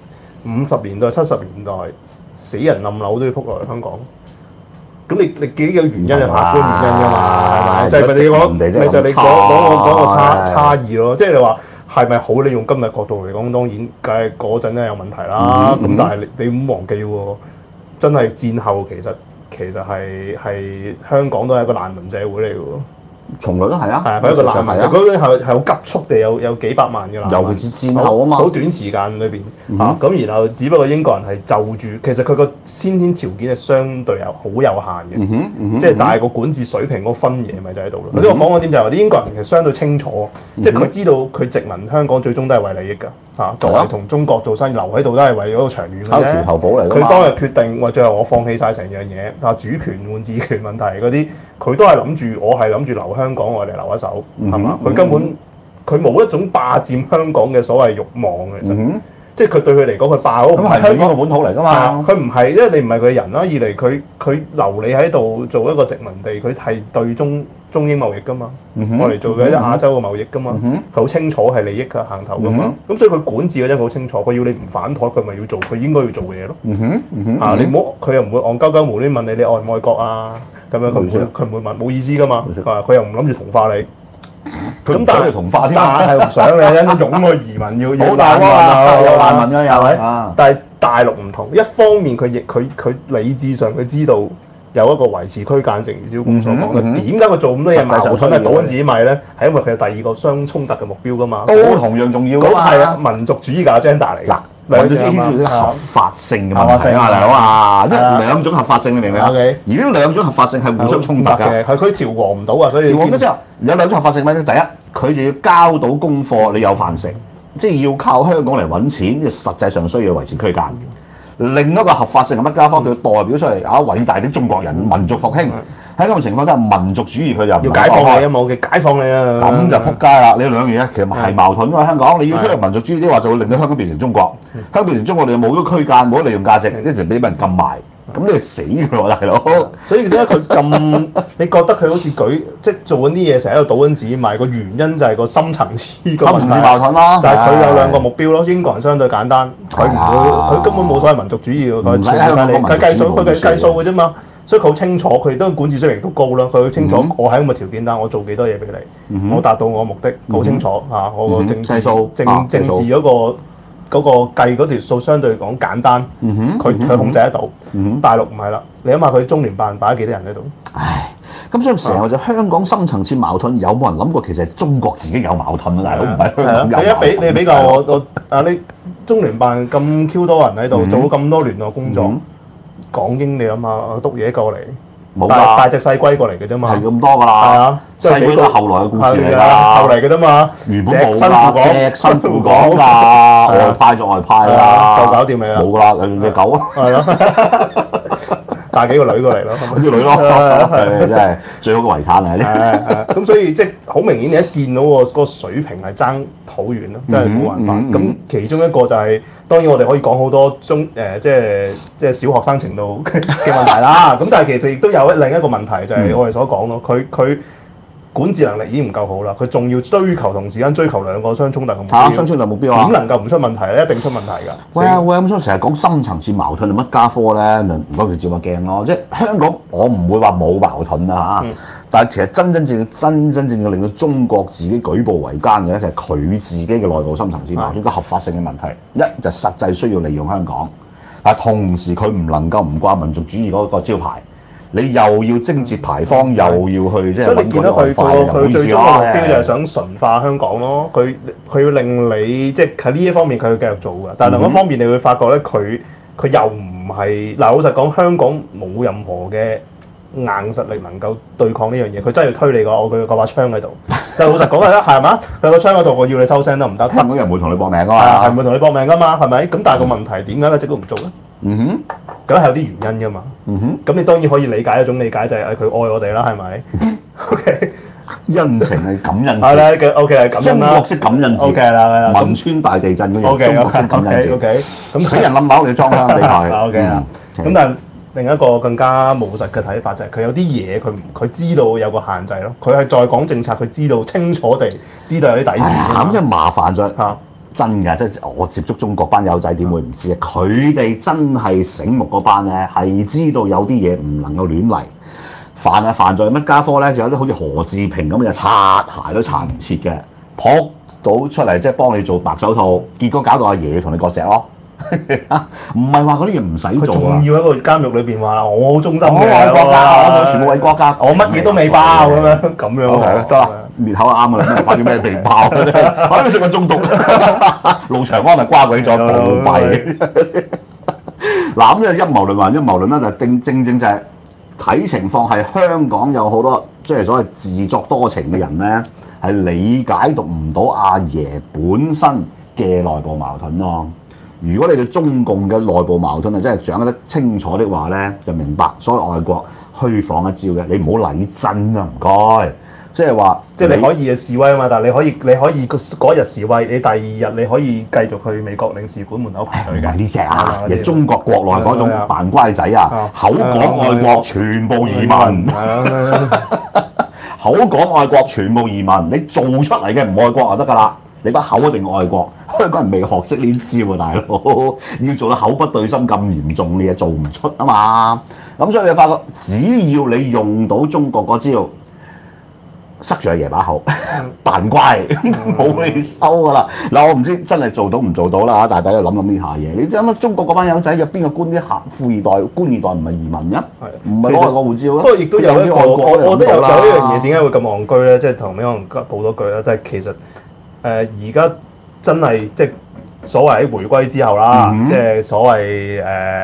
50年代、70年代死人冧樓都要撲落嚟香港？咁你幾個原因係客觀原因㗎嘛？係咪？就係你講，咪就係你講個差異咯。即係你話係咪好？你用今日角度嚟講，當然梗係嗰陣咧有問題啦。咁但係你唔好忘記喎，真係戰後其實係香港都係一個難民社會嚟嘅喎。 從來都係啊， 係佢一個難民，就嗰啲係好急速地有幾百萬嘅難民， 尤其是戰後啊嘛， 好短時間裏邊嚇，咁然後只不過英國人係就住，其實佢個先天條件係相對好有限嘅，即係但係個管治水平嗰個分野咪就喺度咯。頭先我講嗰點就係話啲英國人其實相對清楚，即係佢知道佢殖民香港最終都係為利益㗎嚇，作為同中國做生意留喺度都係為咗個長遠嘅啫。 橋頭堡嚟㗎嘛， 佢當日決定話最後我放棄晒成樣嘢啊，主權換治權問題嗰啲，佢都係諗住我係諗住留香港，我哋留一手係嘛？佢根本佢冇一種霸佔香港嘅所謂慾望嘅，即係佢對佢嚟講，佢霸嗰個係香港嘅本土嚟㗎嘛。佢唔係，因為你唔係佢人啦。二嚟佢留你喺度做一個殖民地，佢係對中英貿易㗎嘛。我嚟做嘅一亞洲嘅貿易㗎嘛。佢好清楚係利益嘅行頭㗎嘛。咁所以佢管治嗰陣好清楚，佢要你唔反台，佢咪要做佢應該要做嘅嘢咯。你唔好，佢又唔會戇鳩鳩無端問你愛唔愛國啊？咁樣佢唔會問，冇意思㗎嘛。佢又唔諗住同化你。咁但係同化添，但係唔想你因湧去移民要難民啊，有難民㗎又係。但係大陸唔同，一方面佢理智上佢知道有一個維持區間，正如蕭公所講嘅。點解佢做咁多嘢矛盾係倒緊自己米咧？係因為佢有第二個相衝突嘅目標㗎嘛。都同樣重要㗎嘛。係啊，民族主義嘅 agenda 嚟㗎。民族主義牽涉啲合法性嘅問題啊，大佬啊，即係兩種合法性，你明唔明啊？而呢兩種合法性係互相衝突㗎，係佢調和唔到啊，所以調和咗之後有兩種合法性咩咧？第一，佢就要交到功課，你有飯食，即係要靠香港嚟揾錢，即係實際上需要維持區間。另一個合法性係乜家方？佢代表出嚟啊，偉大啲中國人民族復興。喺咁嘅情況底下，民族主義佢就要解放你啊！冇嘅解放你啊！咁就撲街啦！呢兩樣嘢其實係矛盾㗎嘛。香港你要出嚟民族主義啲話，就會令到香港變成中國。香港變成中國，你又冇咗區間，冇咗利用價值，一直俾人禁埋。咁你係死㗎喎，大佬！所以點解佢咁？你覺得佢好似即係做緊啲嘢，成日喺度倒緊紙賣？個原因就係個深層次個問題矛盾啦。就係佢有兩個目標咯。英國人相對簡單，佢唔會，佢根本冇所謂民族主義㗎。佢計數，佢計數㗎啫嘛。所以佢好清楚，佢都管治水平都高啦。佢好清楚，我喺咁嘅條件下，我做幾多嘢俾你，我達到我目的，好清楚嚇。我個政治嗰個計嗰條數相對嚟講簡單，佢控制得到。大陸唔係啦，你諗下佢中聯辦擺咗幾多人喺度？唉，咁所以成日就香港深層次矛盾，有冇人諗過其實係中國自己有矛盾啊？大佬唔係香港有。你比較我你中聯辦咁 Q 多人喺度，做咗咁多聯絡工作。港英你諗下，篤嘢過嚟，冇大隻細龜過嚟嘅啫嘛，係咁多㗎啦。係啊，細龜都係後來嘅故事嚟㗎，後嚟嘅啫嘛。原本冇㗎，隻辛苦講㗎，外派就外派啦，就搞掂你啦。冇㗎啦，隻狗啊。係咯，帶幾個女過嚟咯，啲女咯，真係最好嘅遺產嚟呢。咁所以即係好明顯，你一見到個水平係爭好遠咯，真係冇辦法。咁其中一個就係當然我哋可以講好多即係小學生程度嘅問題啦。咁但係其實亦都有另一個問題，就係我哋所講咯，佢管治能力已經唔夠好啦，佢仲要同時間追求兩個相衝突嘅目標。相衝突目標啊？點能夠唔出問題咧？一定出問題㗎。喂，咁所以成日講深層次矛盾係乜家科咧？唔該佢照下鏡咯。即係香港，我唔會話冇矛盾啊嚇。但係其實真正嘅令到中國自己舉步維艱嘅咧，其實佢自己嘅內部深層次矛盾個合法性嘅問題。一就實際需要利用香港，但係同時佢唔能夠唔掛民族主義嗰個招牌。你又要貞節牌坊，又要去即係。所以你見到佢最終嘅目標就係想純化香港咯。佢要令你即係喺呢一方面佢要繼續做嘅，但係另一方面你會發覺咧，佢又唔係嗱，老實講，香港冇任何嘅硬實力能夠對抗呢樣嘢。佢真係要推你佢把槍喺度。但係老實講係嘛？佢個槍喺度，我要你收聲得唔得？香港人唔會同你搏命㗎嘛，係唔會同你搏命㗎嘛？係咪？咁但係個問題點解一直都唔做咧？ 咁係有啲原因噶嘛。咁你當然可以理解一種理解就係佢愛我哋啦，係咪？OK， 恩情係感恩係節， 啦，OK 係咁樣啦。 中國式感恩節 OK 啦， 汶川大地震嗰樣， OK 中國式感恩節。 OK，咁死人冧樓你裝香俾佢。 OK 啦。咁但係另一個更加務實嘅睇法就係佢有啲嘢佢知道有個限制咯。佢係再講政策，佢知道清楚地知道有啲底線㗎嘛。 咁即係麻煩咗。 嚇真㗎，即係我接觸中國班友仔點會唔知啊？佢哋真係醒目嗰班咧，係知道有啲嘢唔能夠亂嚟。犯在乜家科咧？就有啲好似何志平咁嘅擦鞋都擦唔切嘅，撲到出嚟即係幫你做白手套，結果搞到阿爺同你割席咯。唔係話嗰啲嘢唔使佢做啊！ 仲要喺個監獄裏邊話我好忠心我嘅， 愛國㗎，我全部為國家， 我乜嘢都未包咁樣咁樣喎。 得啦，滅口就啱㗎啦，咩反正咩未爆嘅啫，我都食過中毒，路長安咪瓜鬼咗暴斃。嗱咁就陰謀論還陰謀論啦，就正就係睇情況係香港有好多即係所謂自作多情嘅人咧，係理解讀唔到阿爺本身嘅內部矛盾咯。如果你對中共嘅內部矛盾係真係掌握得清楚的話咧，就明白所謂愛國虛晃一招嘅，你唔好禮真啊，唔該。即係話， 即係你可以示威啊嘛，但係你可以嗰日示威，你第二日你可以繼續去美國領事館門口排隊嘅。 唔係呢只啊，係中國國內嗰種扮乖仔啊，口講愛國全部移民，口講愛國全部移民，你做出嚟嘅唔愛國就得㗎啦。你把口一定愛國，香港人未學識呢招啊，大佬要做到口不對心咁嚴重，你嘢做唔出啊嘛。咁所以你發覺，只要你用到中國嗰招，塞住阿爺把口，扮乖，冇你收噶啦。嗱，我唔知真係做到唔做到啦，但係大家諗諗呢下嘢。你諗下中國嗰班友仔有邊個官啲富二代、官二代唔係移民嘅？唔係攞外國護照啊？ 不過亦都有一個，我覺得有一樣嘢點點解會咁戇居咧？即係同你可能補多句啦，即係其實而家真係即係所謂喺回歸之後啦，即係所謂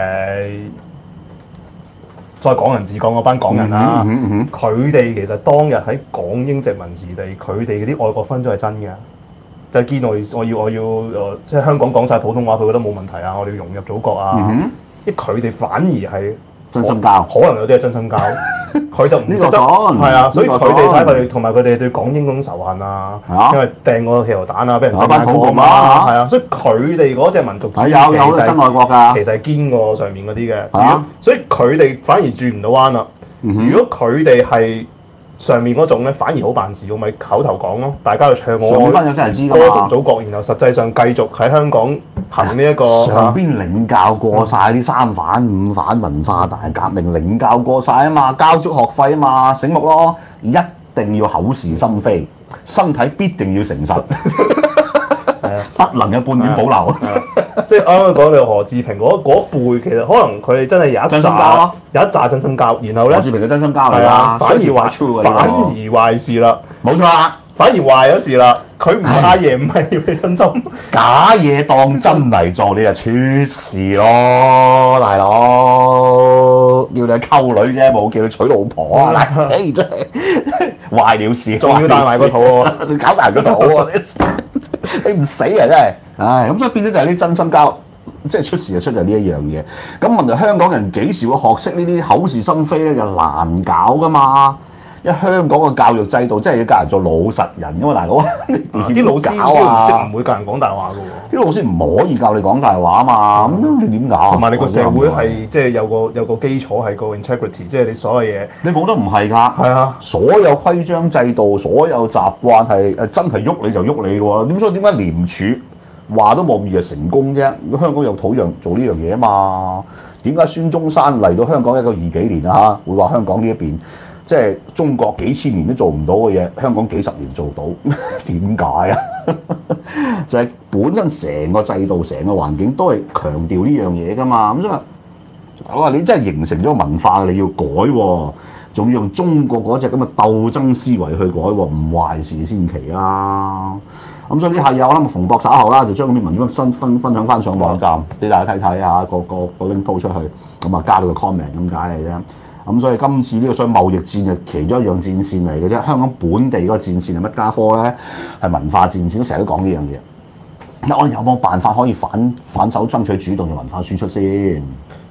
再港人治港嗰班港人啦，佢哋其實當日喺港英殖民時地，佢哋嗰啲愛國分都係真嘅。就係見我要即係香港講晒普通話，佢覺得冇問題啊！我哋要融入祖國啊！因為佢哋反而係真心交， 可能有啲係真心交，佢就唔識得係啊，所以佢哋睇佢哋同埋佢哋對港英嗰種仇恨啊，因為掟個汽油彈啊，俾人整爛過嘛，係啊，所以佢哋嗰隻民族主義有真愛國㗎， 其實係堅過上面嗰啲嘅，所以佢哋反而轉唔到彎啦。如果佢哋係上面嗰種咧，反而好辦事，我咪口頭講咯，大家就唱我上邊有真係知歌頌祖國，然後實際上繼續喺香港行呢一個上邊領教過晒啲三反五反文化大革命，領教過晒啊嘛，交足學費啊嘛，醒目咯，一定要口是心非，身體必定要誠實，不能有半點保留。 即係啱啱講到何志平嗰輩，其實可能佢哋真係有一紮真心交，然後咧何志平嘅真心交嚟啦， 反而壞事啦， 冇錯啦， 反而壞咗事啦。佢唔阿爺唔係要你真心， 假嘢當真嚟做，你就出事咯，大佬！叫你溝女啫，冇叫你娶老婆啊！嗱，真係壞了事， 仲要帶埋個肚喎， 仲搞埋個肚喎！你唔死啊！真係，唉，咁所以變咗就係啲真心交，即係出事就出就呢一樣嘢。咁問題香港人幾時會學識呢啲口是心非咧？就難搞噶嘛。因為香港嘅教育制度真係要教人做老實人噶嘛，大佬。 啲老師都唔會教人講大話噶喎。 啲老師唔可以教你講大話啊嘛，咁你點搞？ 同埋你個社會係即係有個基礎係個 integrity，即係你所有嘢。 你冇得唔係㗎？係啊，所有規章制度、所有習慣係真係喐你就喐你嘅喎。點所以點解廉署話都冇二日成功啫？香港有土壤做呢樣嘢啊嘛。點解孫中山嚟到香港1920幾年啊？會話香港呢一邊？即係中國幾千年都做唔到嘅嘢，香港幾十年做到，點解啊？就係本身成個制度、成個環境都係強調呢樣嘢㗎嘛。咁所以我話你真係形成咗個文化，你要改喎，仲要用中國嗰隻咁嘅鬥爭思維去改喎，唔壞事先奇啦。咁所以呢下嘢我諗馮博稍後啦，就將嗰啲文章分享翻上網站俾大家睇睇下，個 link 鋪出去，咁啊加到個 comment 咁解嚟啫。咁所以今次呢個所謂貿易戰就其中一樣戰線嚟嘅啫。香港本地嗰個戰線係乜家科咧？係文化戰線，都成日都講呢樣嘢。我哋有冇辦法可以反手爭取主動嘅文化輸出先？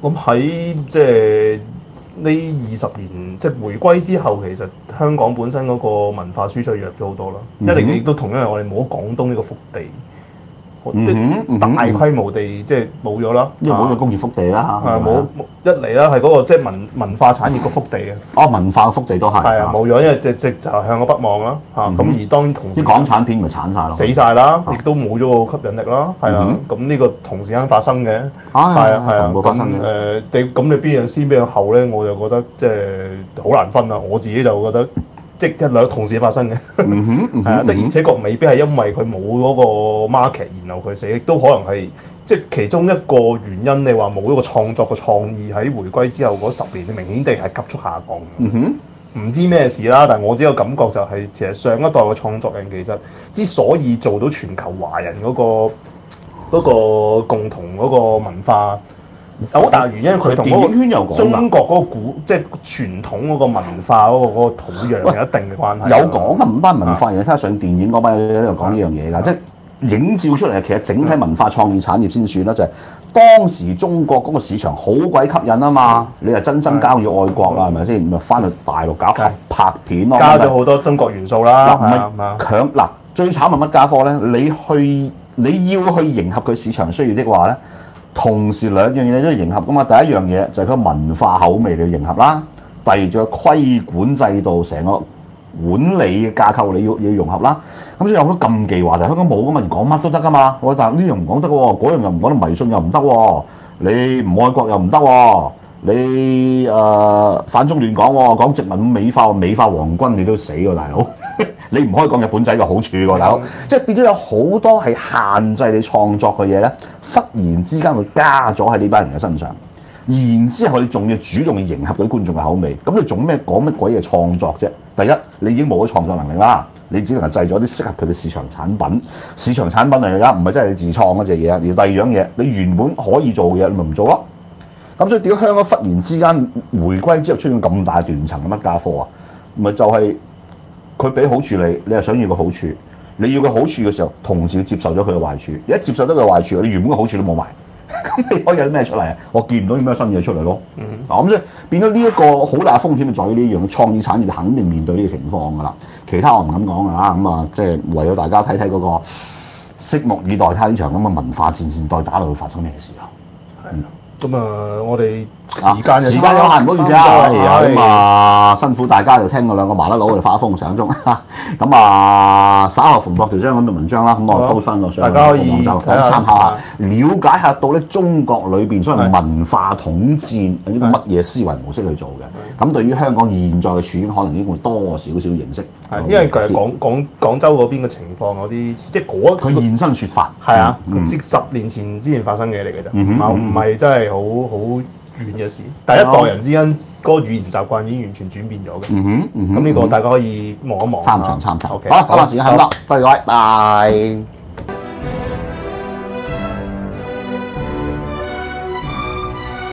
咁喺即係呢20年，即係回歸之後，其實香港本身嗰個文化輸出弱咗好多啦。一定亦都同樣係我哋冇咗廣東呢個腹地。大規模地即係冇咗啦， 因為冇咗工業腹地啦， 係冇一嚟啦，係嗰個即係文化產業個腹地嘅。 哦，文化腹地都係。 係啊，冇咗，因為直就係向個北望啦嚇。咁而當然同時啲港產片咪鏟晒咯， 死晒啦，亦都冇咗個吸引力啦。係啊，咁呢個同時間發生嘅，係啊， 同步發生嘅。 咁你邊樣先邊樣後咧？我就覺得即係好難分啦。我自己就覺得。即係兩同時發生嘅，係啊，的而且確未必係因為佢冇嗰個 market，然後佢死，亦都可能係即係其中一個原因。你話冇咗個創作嘅創意喺回歸之後嗰10年，你明顯地係急速下降。唔知咩事啦，但係我只有感覺就係其實上一代嘅創作人其實之所以做到全球華人嗰個共同嗰個文化。好大原因，佢同嗰個中國嗰個即係傳統嗰個文化嗰個土壤有一定嘅關係。 有講㗎，唔單文化人，睇下上電影嗰班喺度講呢樣嘢㗎，即係影照出嚟。其實整體文化創意產業先算啦，就係當時中國嗰個市場好鬼吸引啊嘛，你又真心交要愛國啦，係咪先？咪翻去大陸搞拍片咯， 加咗好多中國元素啦。 唔係強嗱，最慘係乜家科咧？你要去迎合佢市場需要的話咧？同時兩樣嘢都要迎合噶嘛，第一樣嘢就係佢文化口味你要迎合啦，第二就係規管制度成個管理嘅架構你要融合啦。咁所以有好多禁忌話題，香港冇噶嘛，講乜都得噶嘛。我但係呢樣唔講得喎，嗰樣又唔講得，迷信又唔得喎，你唔愛國又唔得喎，你反中亂講喎，講殖民美化皇軍你都死喎，大佬。你唔可以講日本仔嘅好處喎，大佬，即係變咗有好多係限制你創作嘅嘢咧，忽然之間會加咗喺呢班人嘅身上，然之後你仲要主動迎合嗰啲觀眾嘅口味，咁你做咩講乜鬼嘢創作啫？第一，你已經冇咗創作能力啦，你只能係製咗啲適合佢嘅市場產品，市場產品嚟㗎，唔係真係你自創嗰隻嘢。而第二樣嘢，你原本可以做嘅嘢，你咪唔做咯。咁所以點解香港忽然之間回歸之後出現咁大斷層嘅乜家科啊？咪就係、佢俾好處你係想要個好處，你要個好處嘅時候，同時要接受咗佢嘅壞處。一接受咗佢嘅壞處，你原本嘅好處都冇埋，咁你可以有啲咩出嚟啊？我見唔到啲咩新嘢出嚟咯。咁所以變咗呢一個好大風險，就在於呢樣創意產業肯定面對呢個情況㗎啦。其他我唔敢講啊。咁啊，即係為咗大家睇睇嗰個拭目以待，睇呢場咁嘅文化戰線再打落去發生咩事啊？ 咁我哋時間有限， 唔好意思啊，咁啊辛苦大家就聽我兩個麻甩佬嚟發瘋上鐘，咁啊稍後馮博條章咁嘅文章啦，咁我 post 翻個上個網站參考下，了解下到咧中國裏邊所謂文化統戰有啲乜嘢思維模式去做嘅，咁對於香港現在嘅處境，可能已經會多少少認識。 因為佢係廣州嗰邊嘅情況有啲，即係佢現身説法。 係啊，即10年前之前發生嘅嘢嚟嘅啫，唔係真係好遠嘅事。第一代人之間嗰個語言習慣已經完全轉變咗嘅。咁呢個大家可以望一望。 參詳。好，今日時間係咁多，多謝各位，拜。